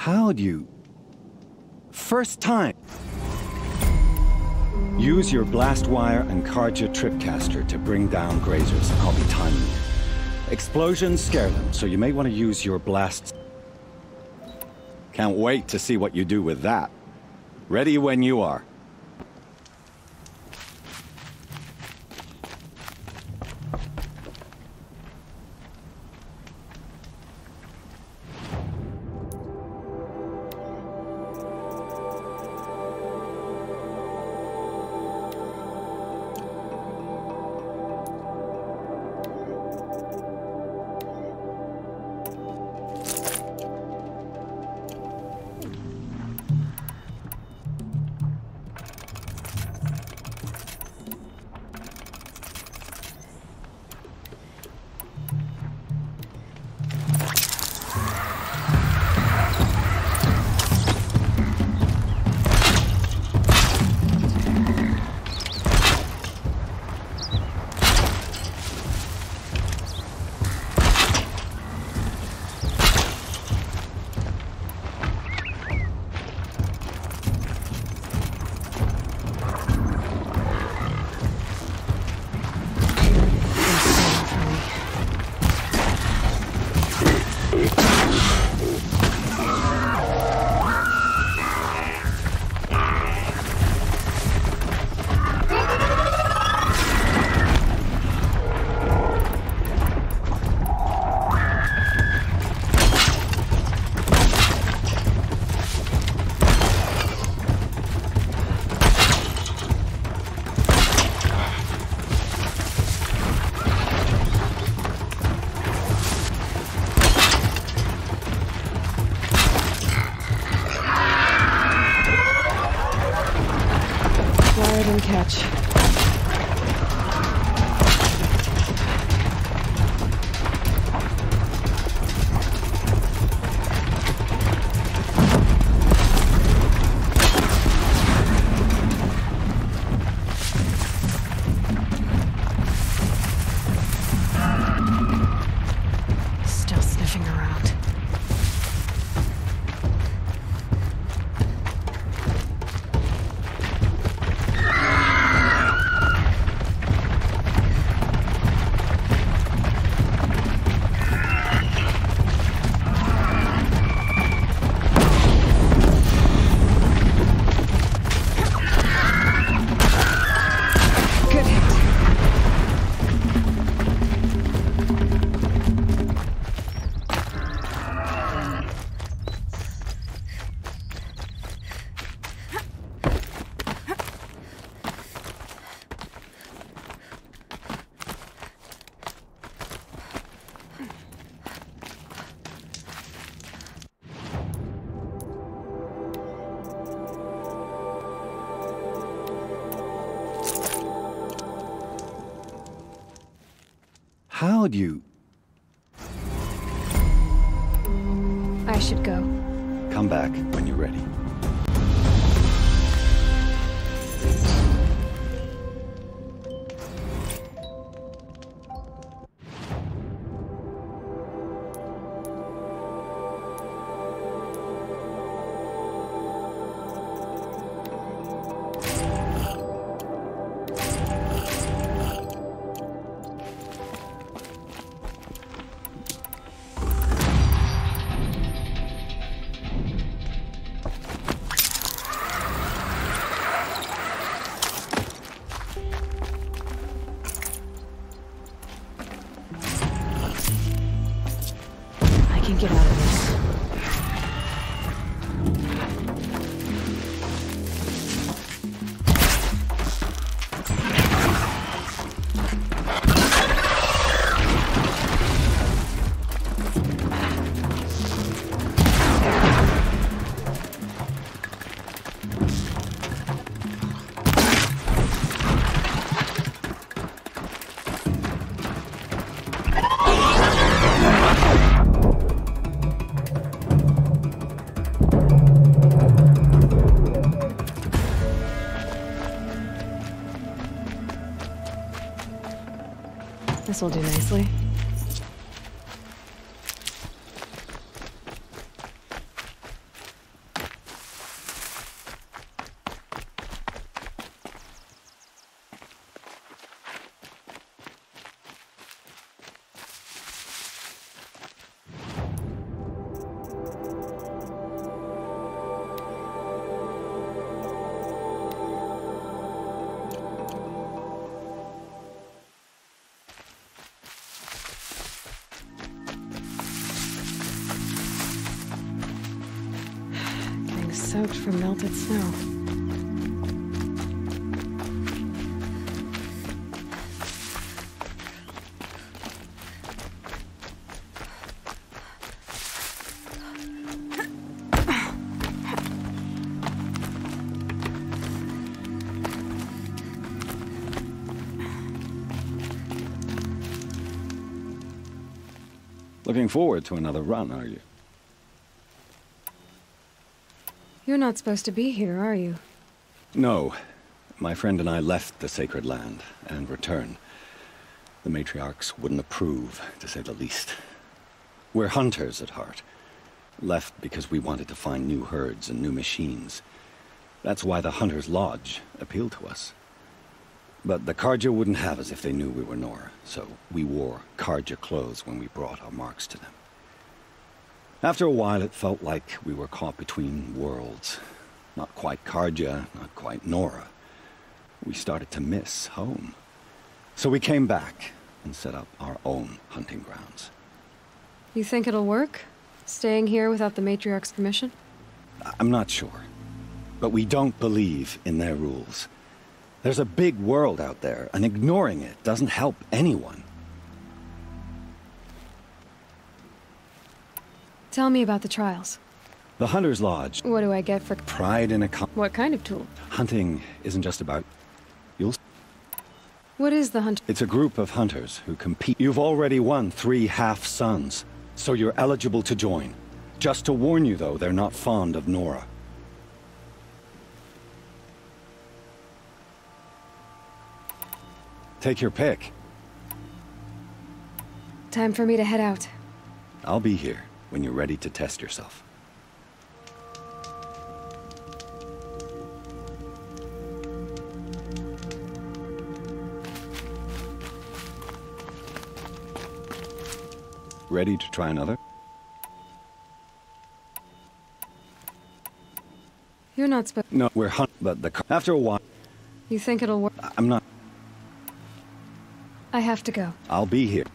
Speaker 13: How'd you... First time! Use your blast wire and Carja tripcaster to bring down grazers. I'll be timing you. Explosions scare them, so you may want to use your blasts. Can't wait to see what you do with that. Ready when you are.
Speaker 12: Catch. Still sniffing around.
Speaker 13: How'd you...
Speaker 12: I should go.
Speaker 13: Come back when you're ready.
Speaker 12: Get out of this. This will do nicely. soaked from melted snow.
Speaker 13: Looking forward to another run, are you?
Speaker 12: You're not supposed to be here, are you?
Speaker 13: No. My friend and I left the sacred land and returned. The matriarchs wouldn't approve, to say the least. We're hunters at heart. Left because we wanted to find new herds and new machines. That's why the Hunter's Lodge appealed to us. But the Carja wouldn't have us if they knew we were Nora, so we wore Carja clothes when we brought our marks to them. After a while, it felt like we were caught between worlds. Not quite Carja, not quite Nora. We started to miss home. So we came back and set up our own hunting grounds.
Speaker 12: You think it'll work? Staying here without the matriarch's permission?
Speaker 13: I'm not sure. But we don't believe in their rules. There's a big world out there, and ignoring it doesn't help anyone.
Speaker 12: Tell me about the trials.
Speaker 13: The Hunter's Lodge.
Speaker 12: What do I get for
Speaker 13: pride in a
Speaker 12: What kind of tool?
Speaker 13: Hunting isn't just about...
Speaker 12: What is the hunt?
Speaker 13: It's a group of hunters who compete. You've already won 3 half-sons, so you're eligible to join. Just to warn you, though, they're not fond of Nora. Take your pick.
Speaker 12: Time for me to head out.
Speaker 13: I'll be here when you're ready to test yourself. Ready to try another?
Speaker 12: You're not supposed...
Speaker 13: No, we're but after a while...
Speaker 12: You think it'll work?
Speaker 13: I'm not...
Speaker 12: I have to go.
Speaker 13: I'll be here.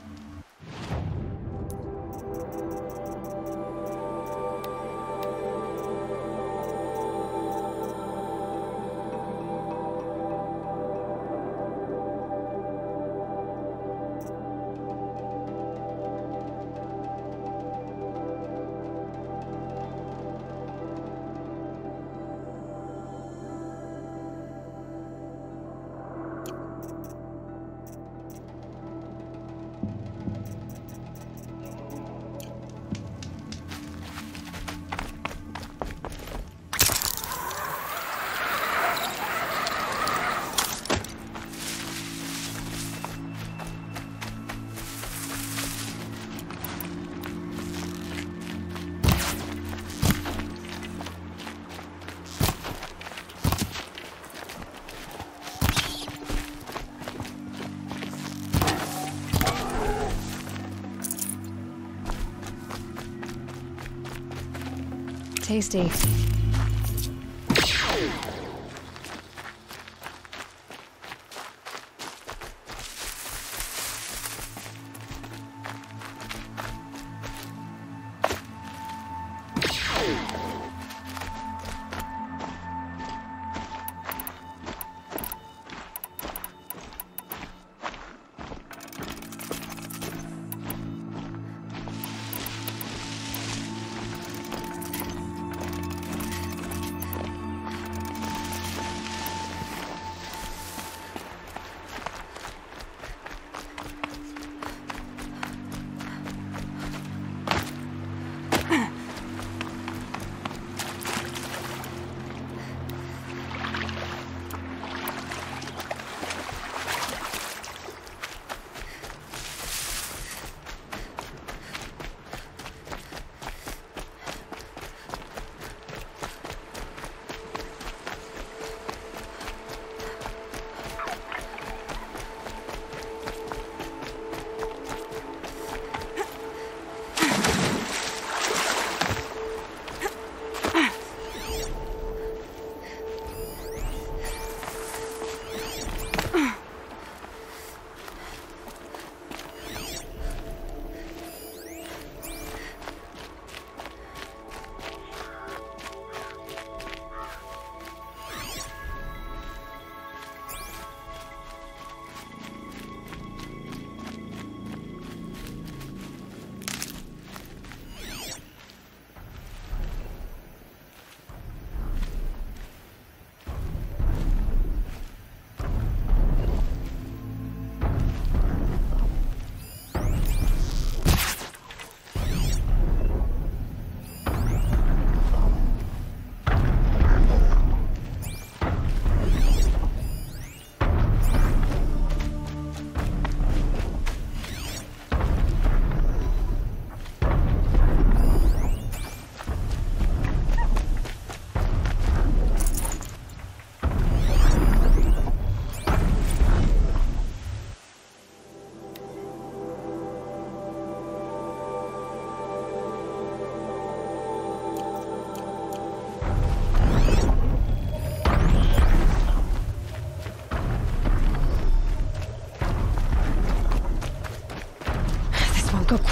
Speaker 12: Tasty.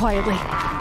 Speaker 12: quietly.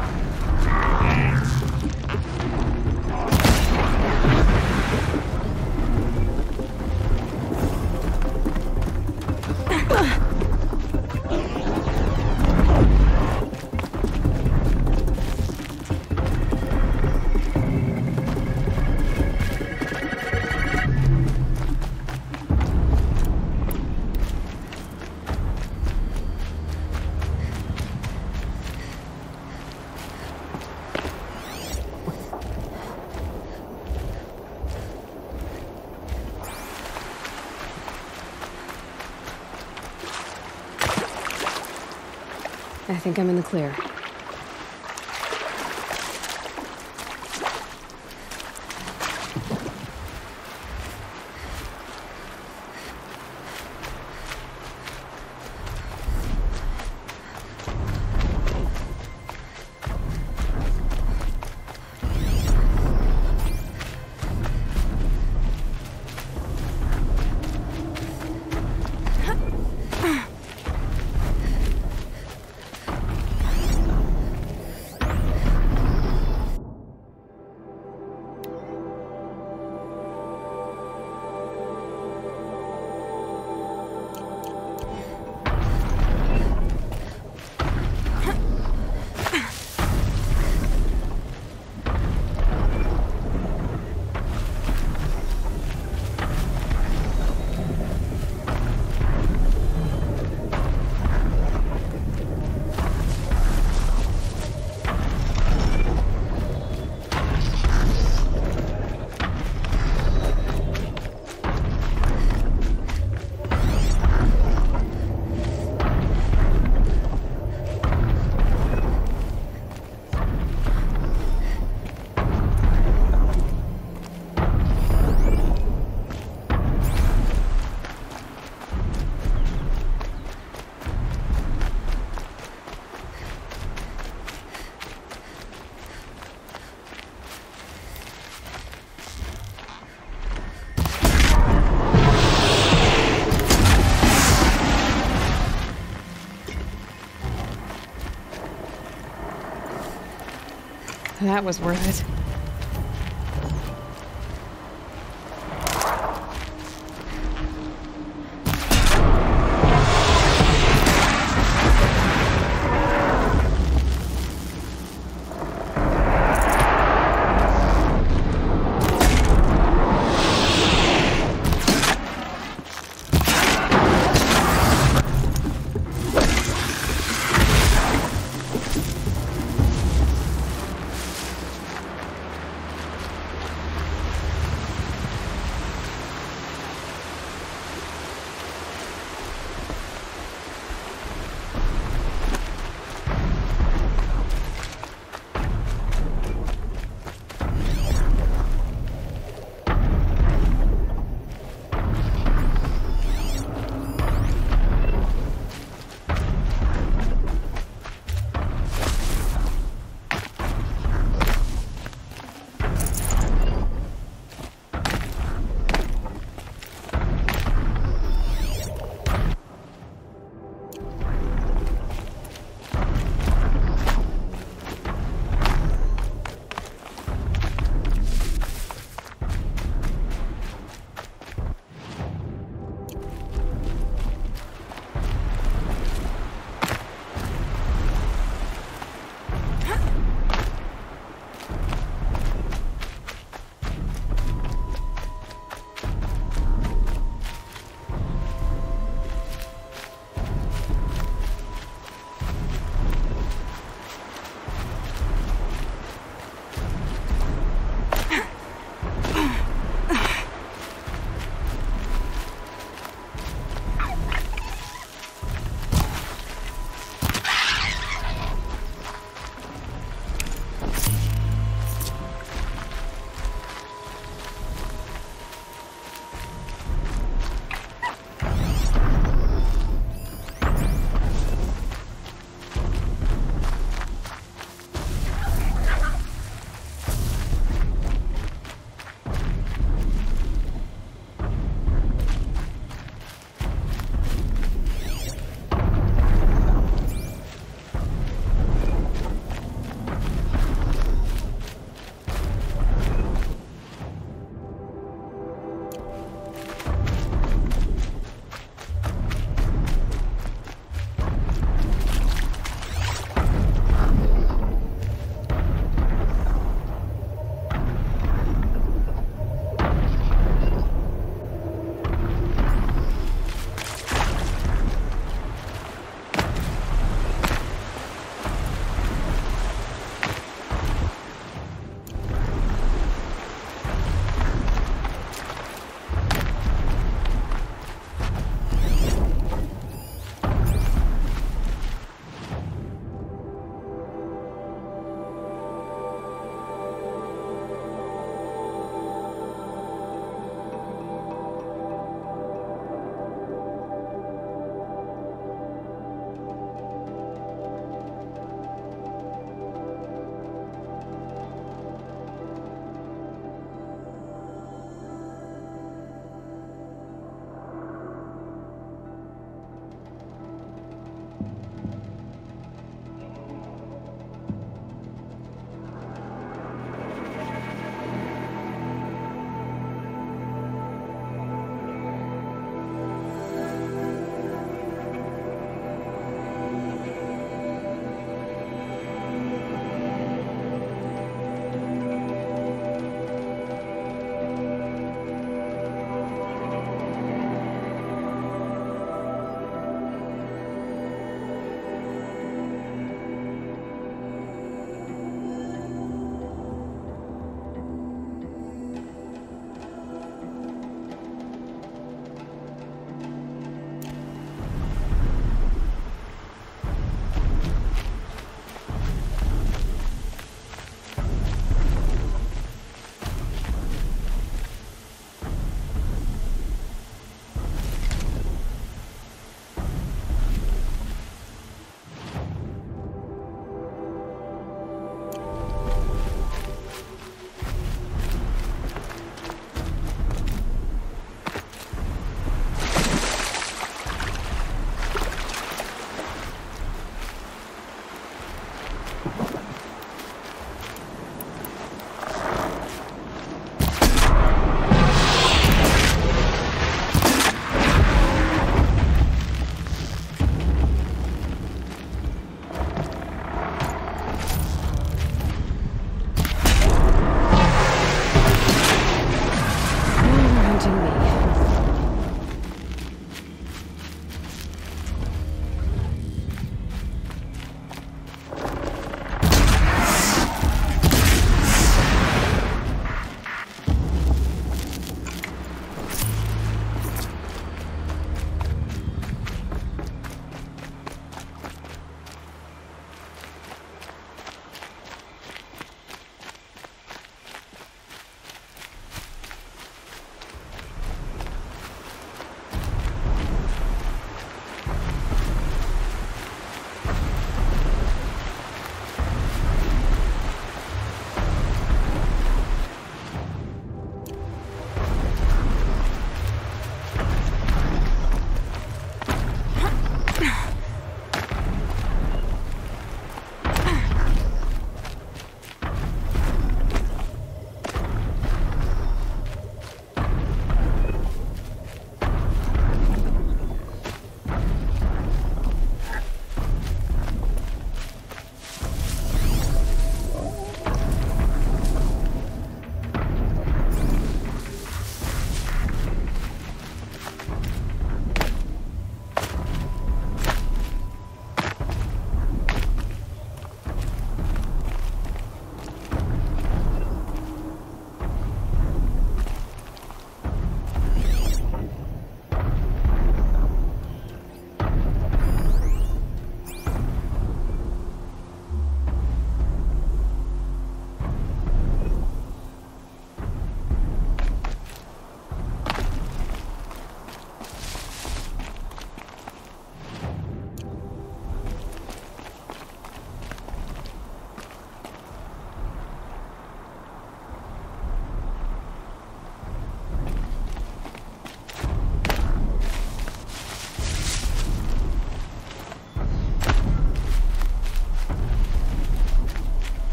Speaker 12: I think I'm in the clear. That was worth it.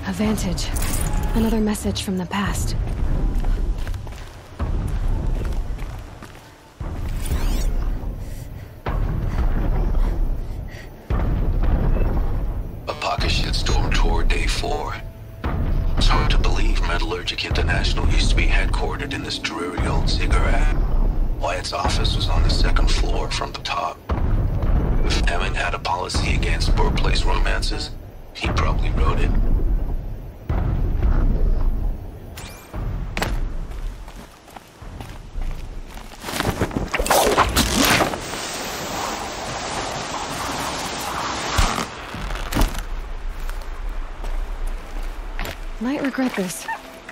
Speaker 12: A vantage. Another message from the past.
Speaker 11: A pocket shitstorm tour, day 4. It's hard to believe Metallurgic International used to be headquartered in this dreary old cigarette. Wyatt's office was on the 2nd floor from the top. If Emmett had a policy against workplace romances, he probably wrote it.
Speaker 12: Might regret this.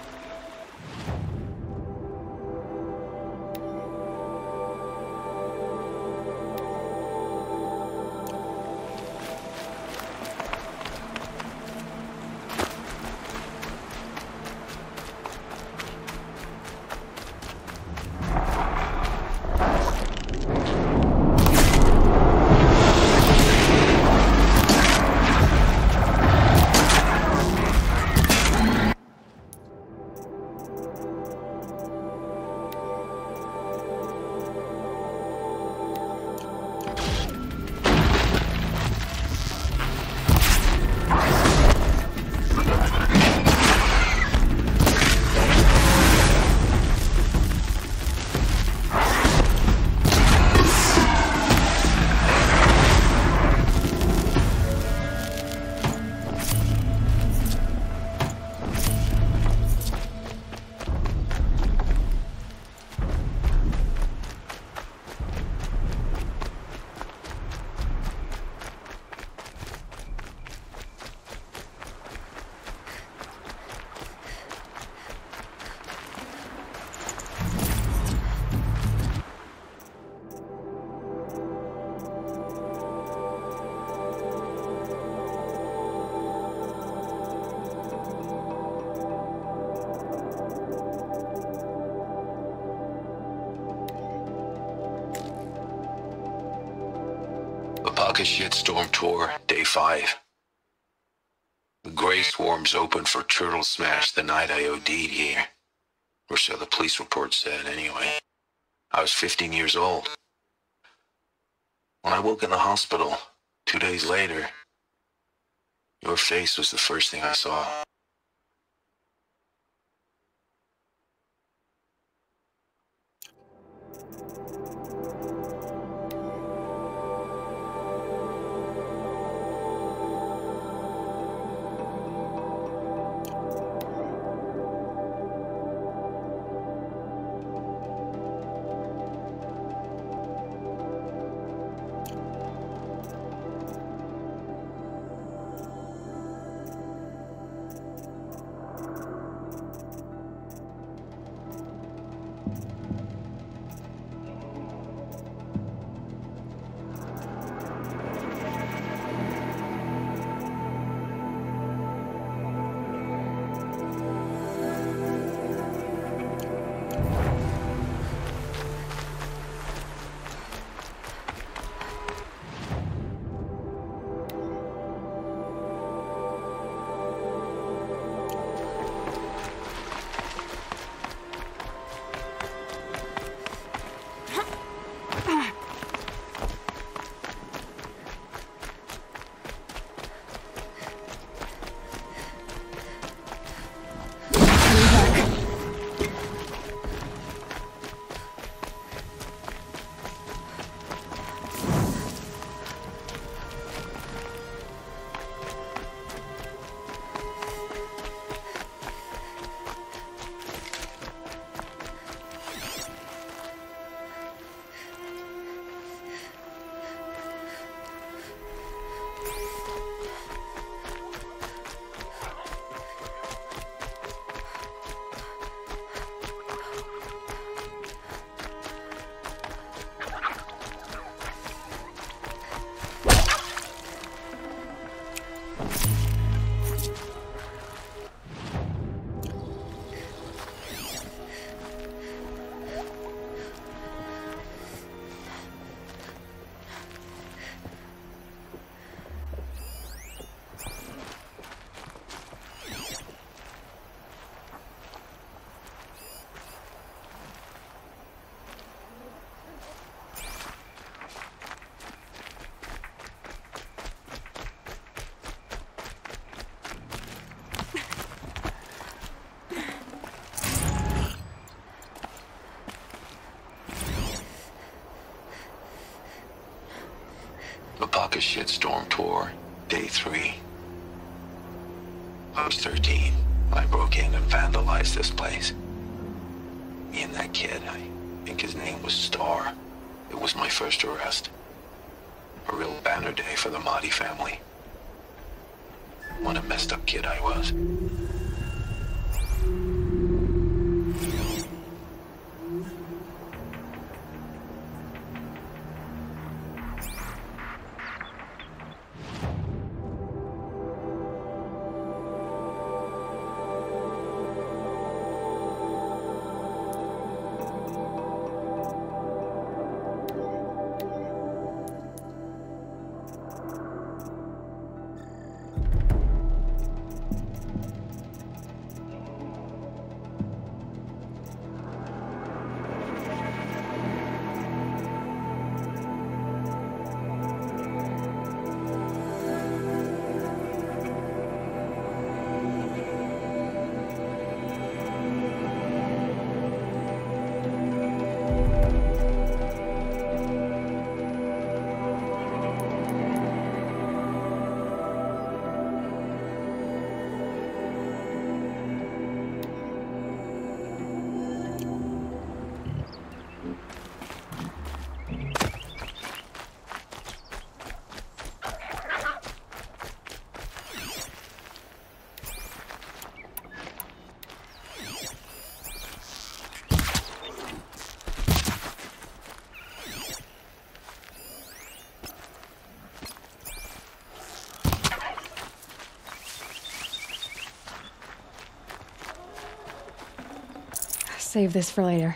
Speaker 11: Pocket Shitstorm Tour, day 5. The Grey Swarms opened for Turtle Smash the night I OD'd here. Or so the police report said, anyway. I was 15 years old. When I woke in the hospital, 2 days later, your face was the first thing I saw. fuck a shitstorm tour, day 3. I was 13. I broke in and vandalized this place. Me and that kid, I think his name was Star. It was my first arrest. A real banner day for the Mahdi family. What a messed up kid I was.
Speaker 12: Save this for later.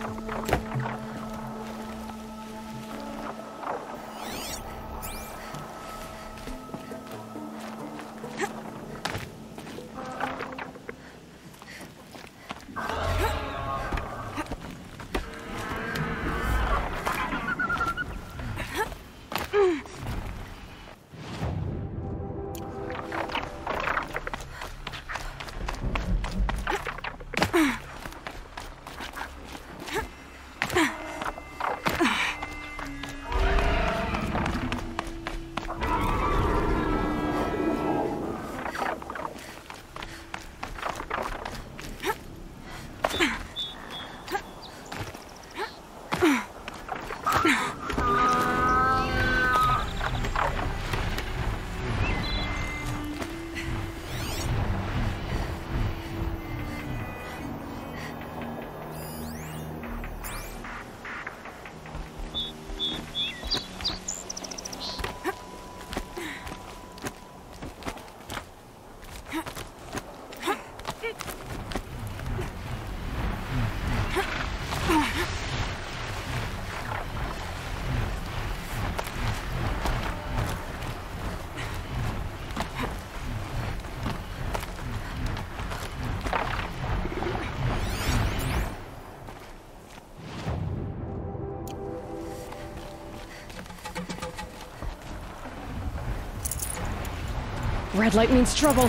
Speaker 12: Red light means trouble.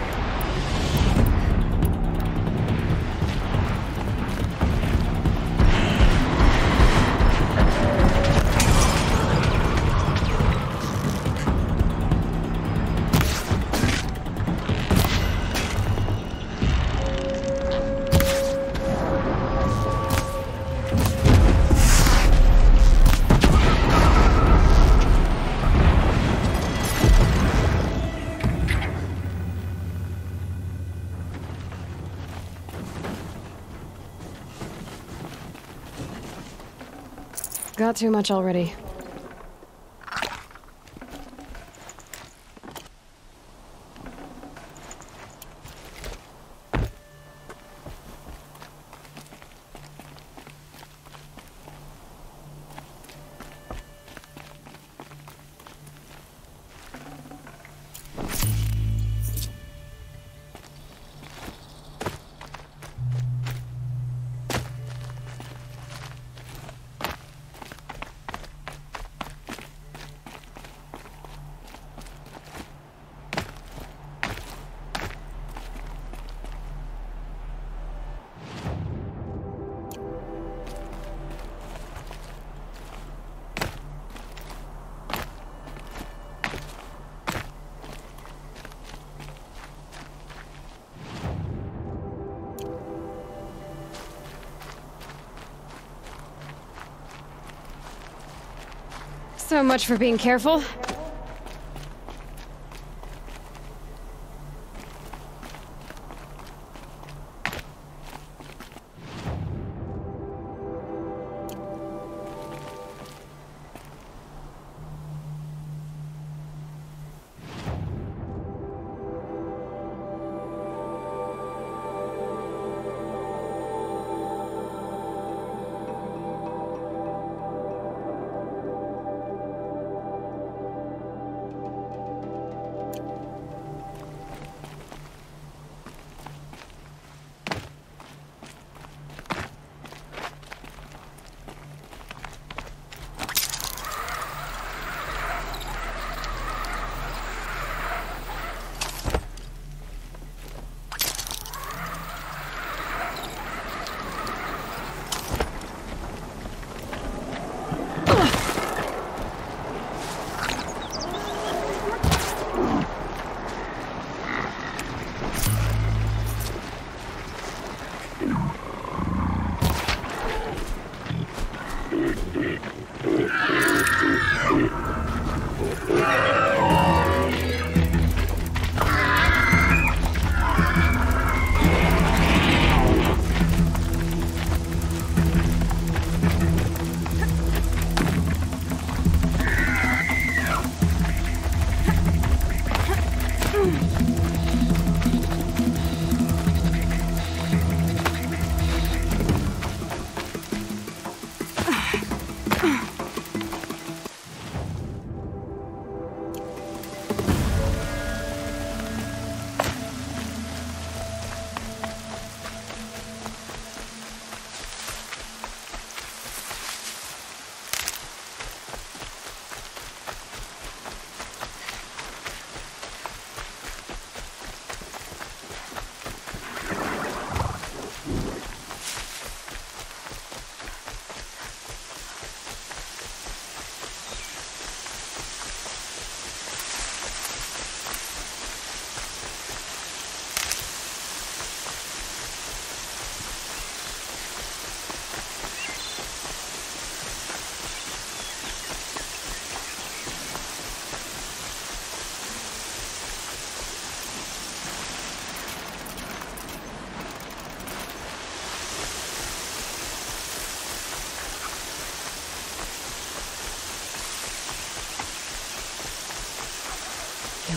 Speaker 12: Got too much already. So much for being careful.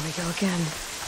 Speaker 12: Here we go again.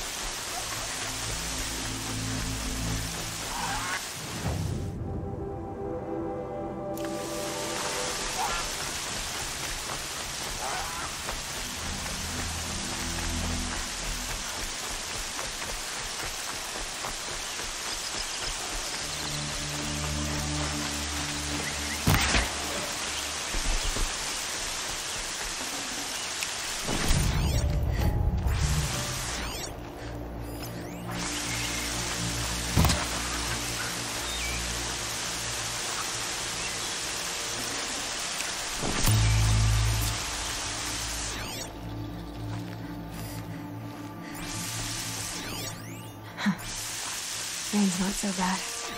Speaker 12: Rain's not so bad.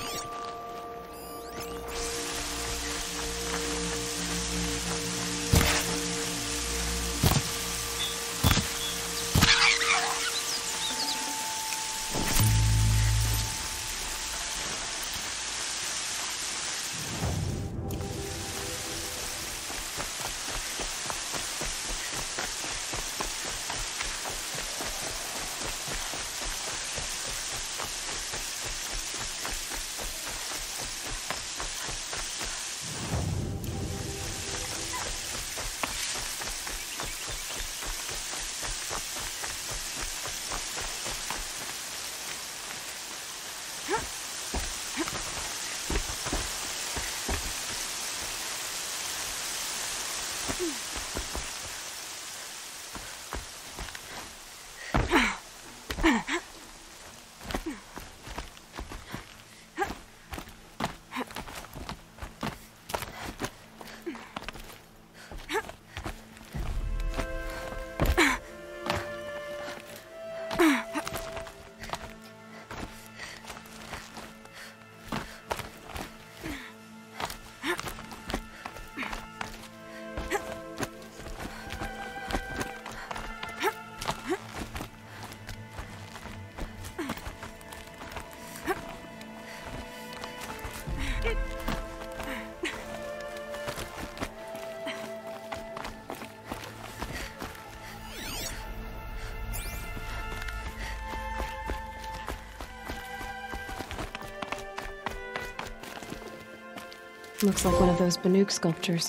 Speaker 12: Looks like one of those Banuk sculptures.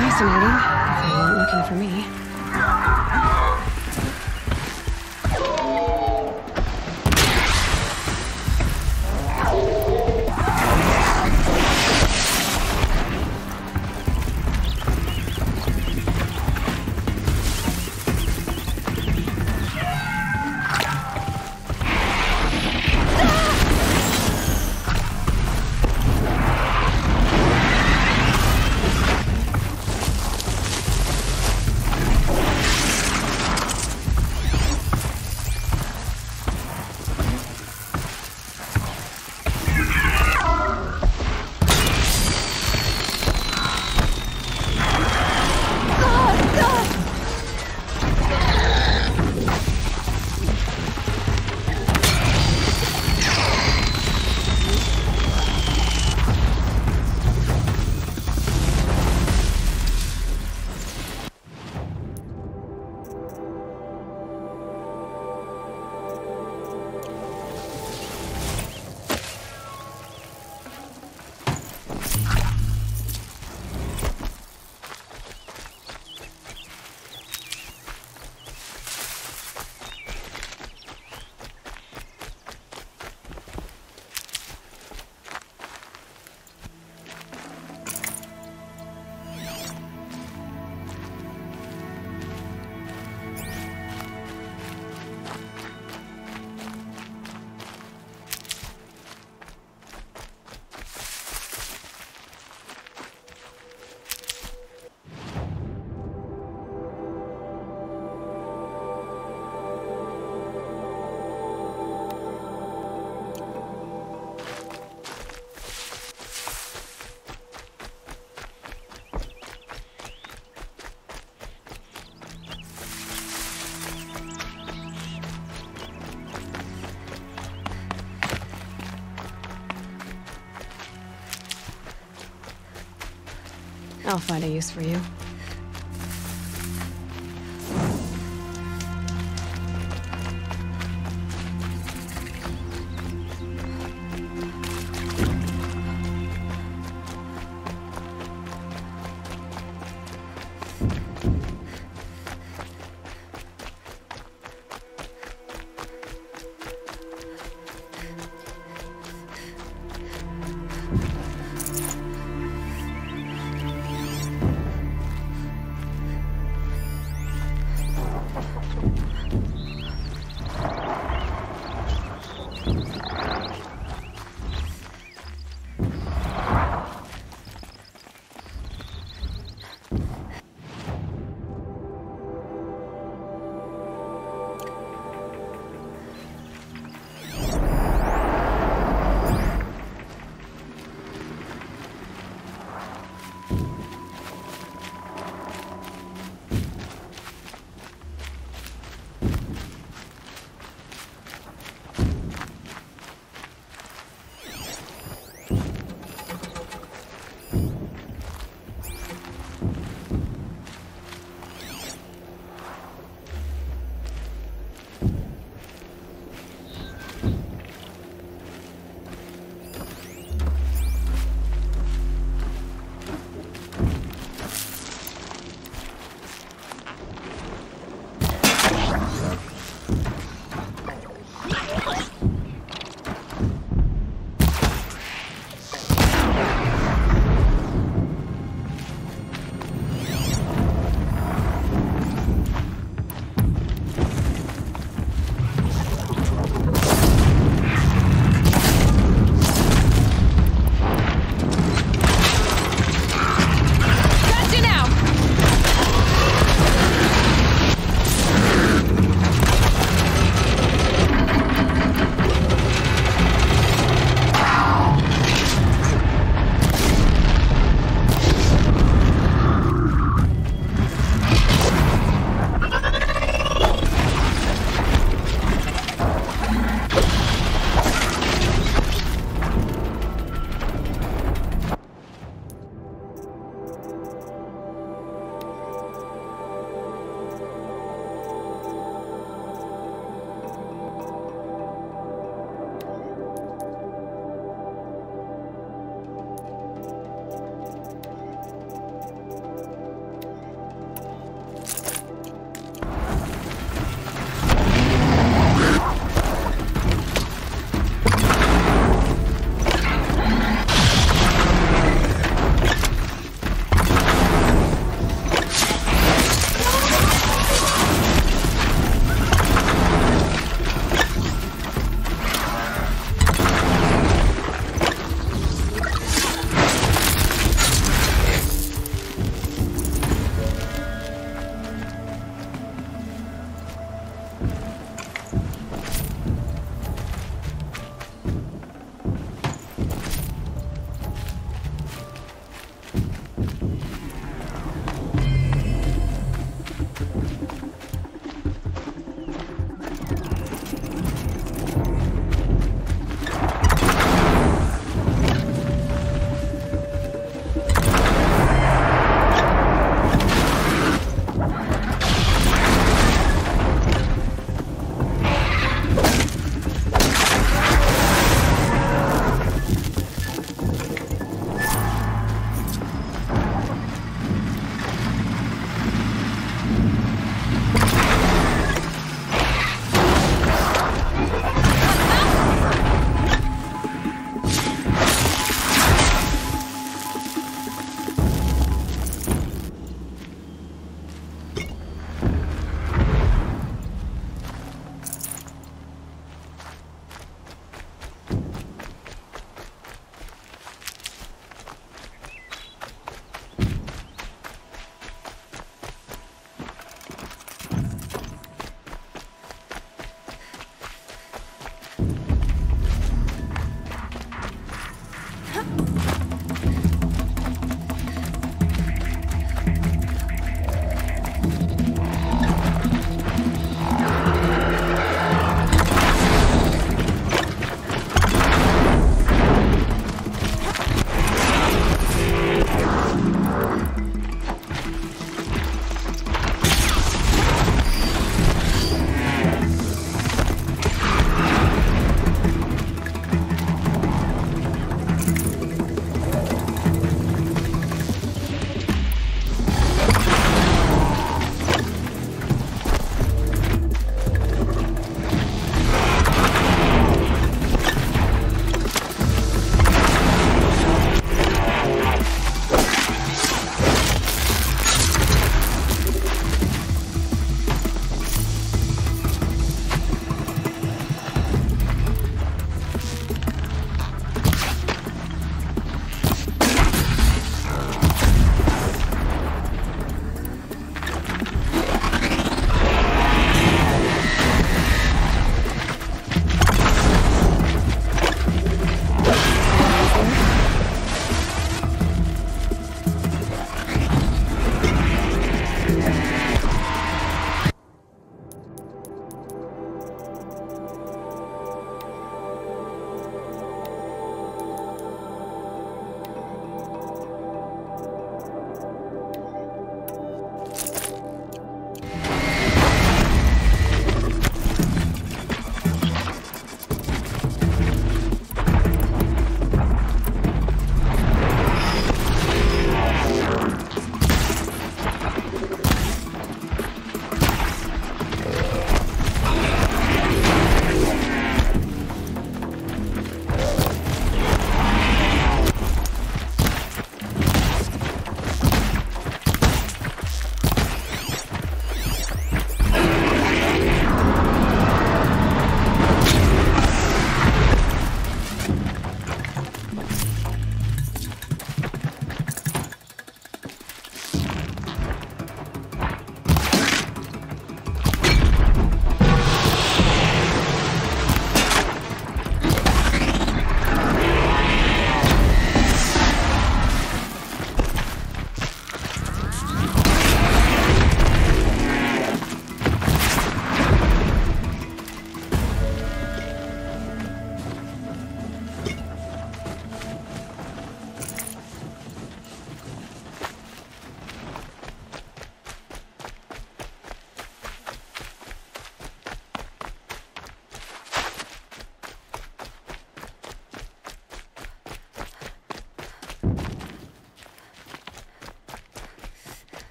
Speaker 12: Fascinating, if they weren't looking for me. I'll find a use for you.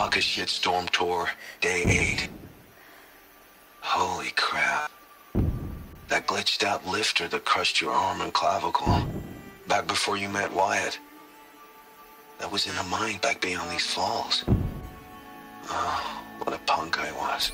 Speaker 11: block of shitstorm tour, day 8. Holy crap. That glitched out lifter that crushed your arm and clavicle. Back before you met Wyatt. That was in a mine back beyond these falls. Oh, what a punk I was.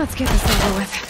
Speaker 12: Let's get this over with.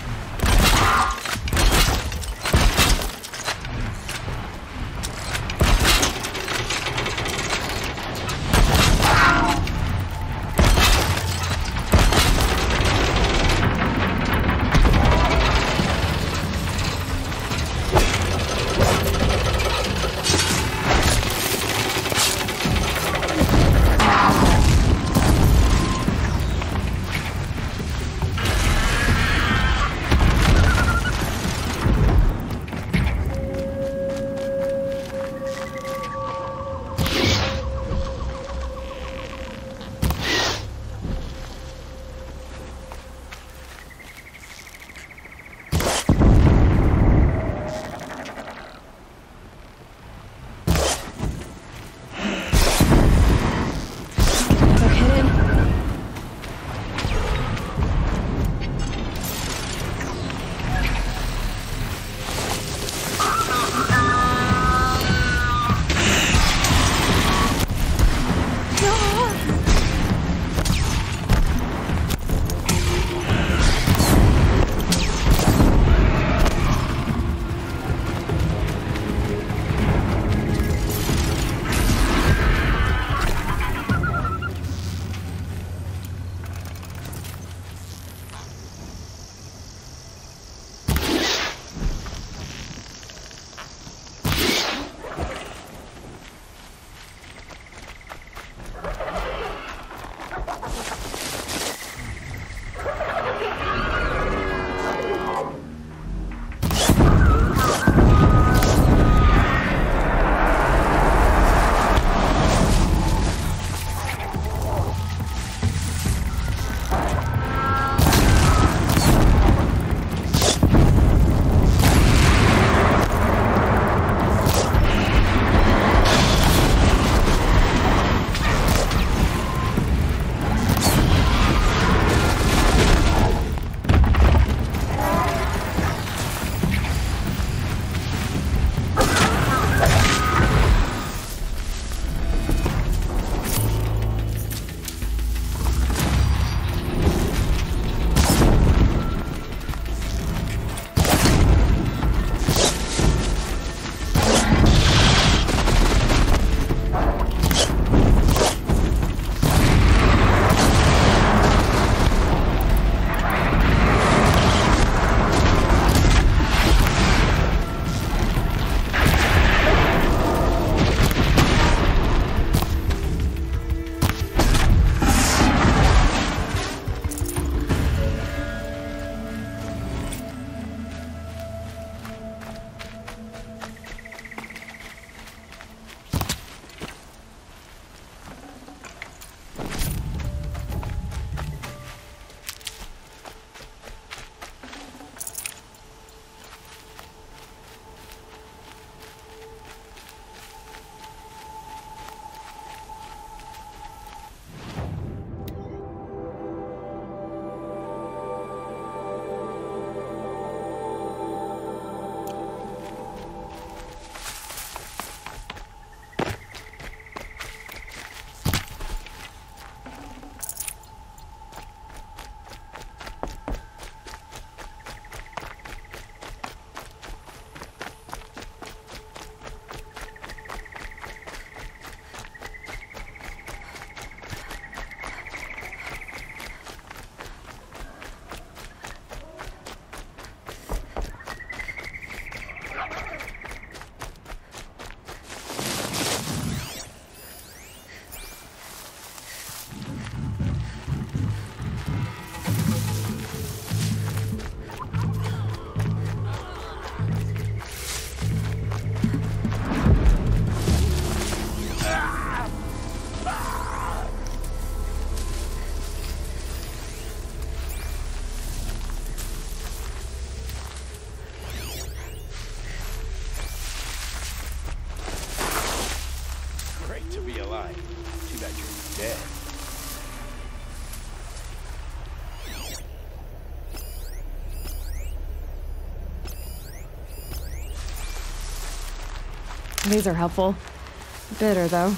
Speaker 12: These are helpful. Bitter, though.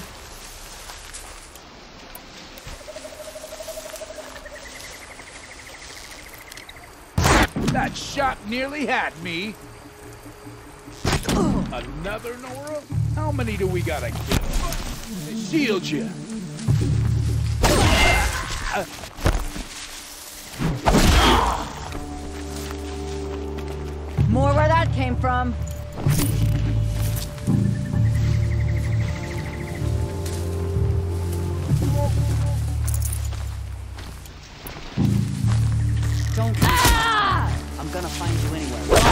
Speaker 2: That shot nearly had me. Another, Nora? How many do we gotta kill? Shield you.
Speaker 3: More where that came from. Don't. I'm gonna find you anyway.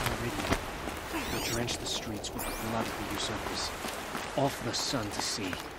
Speaker 14: Drench the streets with the blood of the usurpers. Off the sun to see.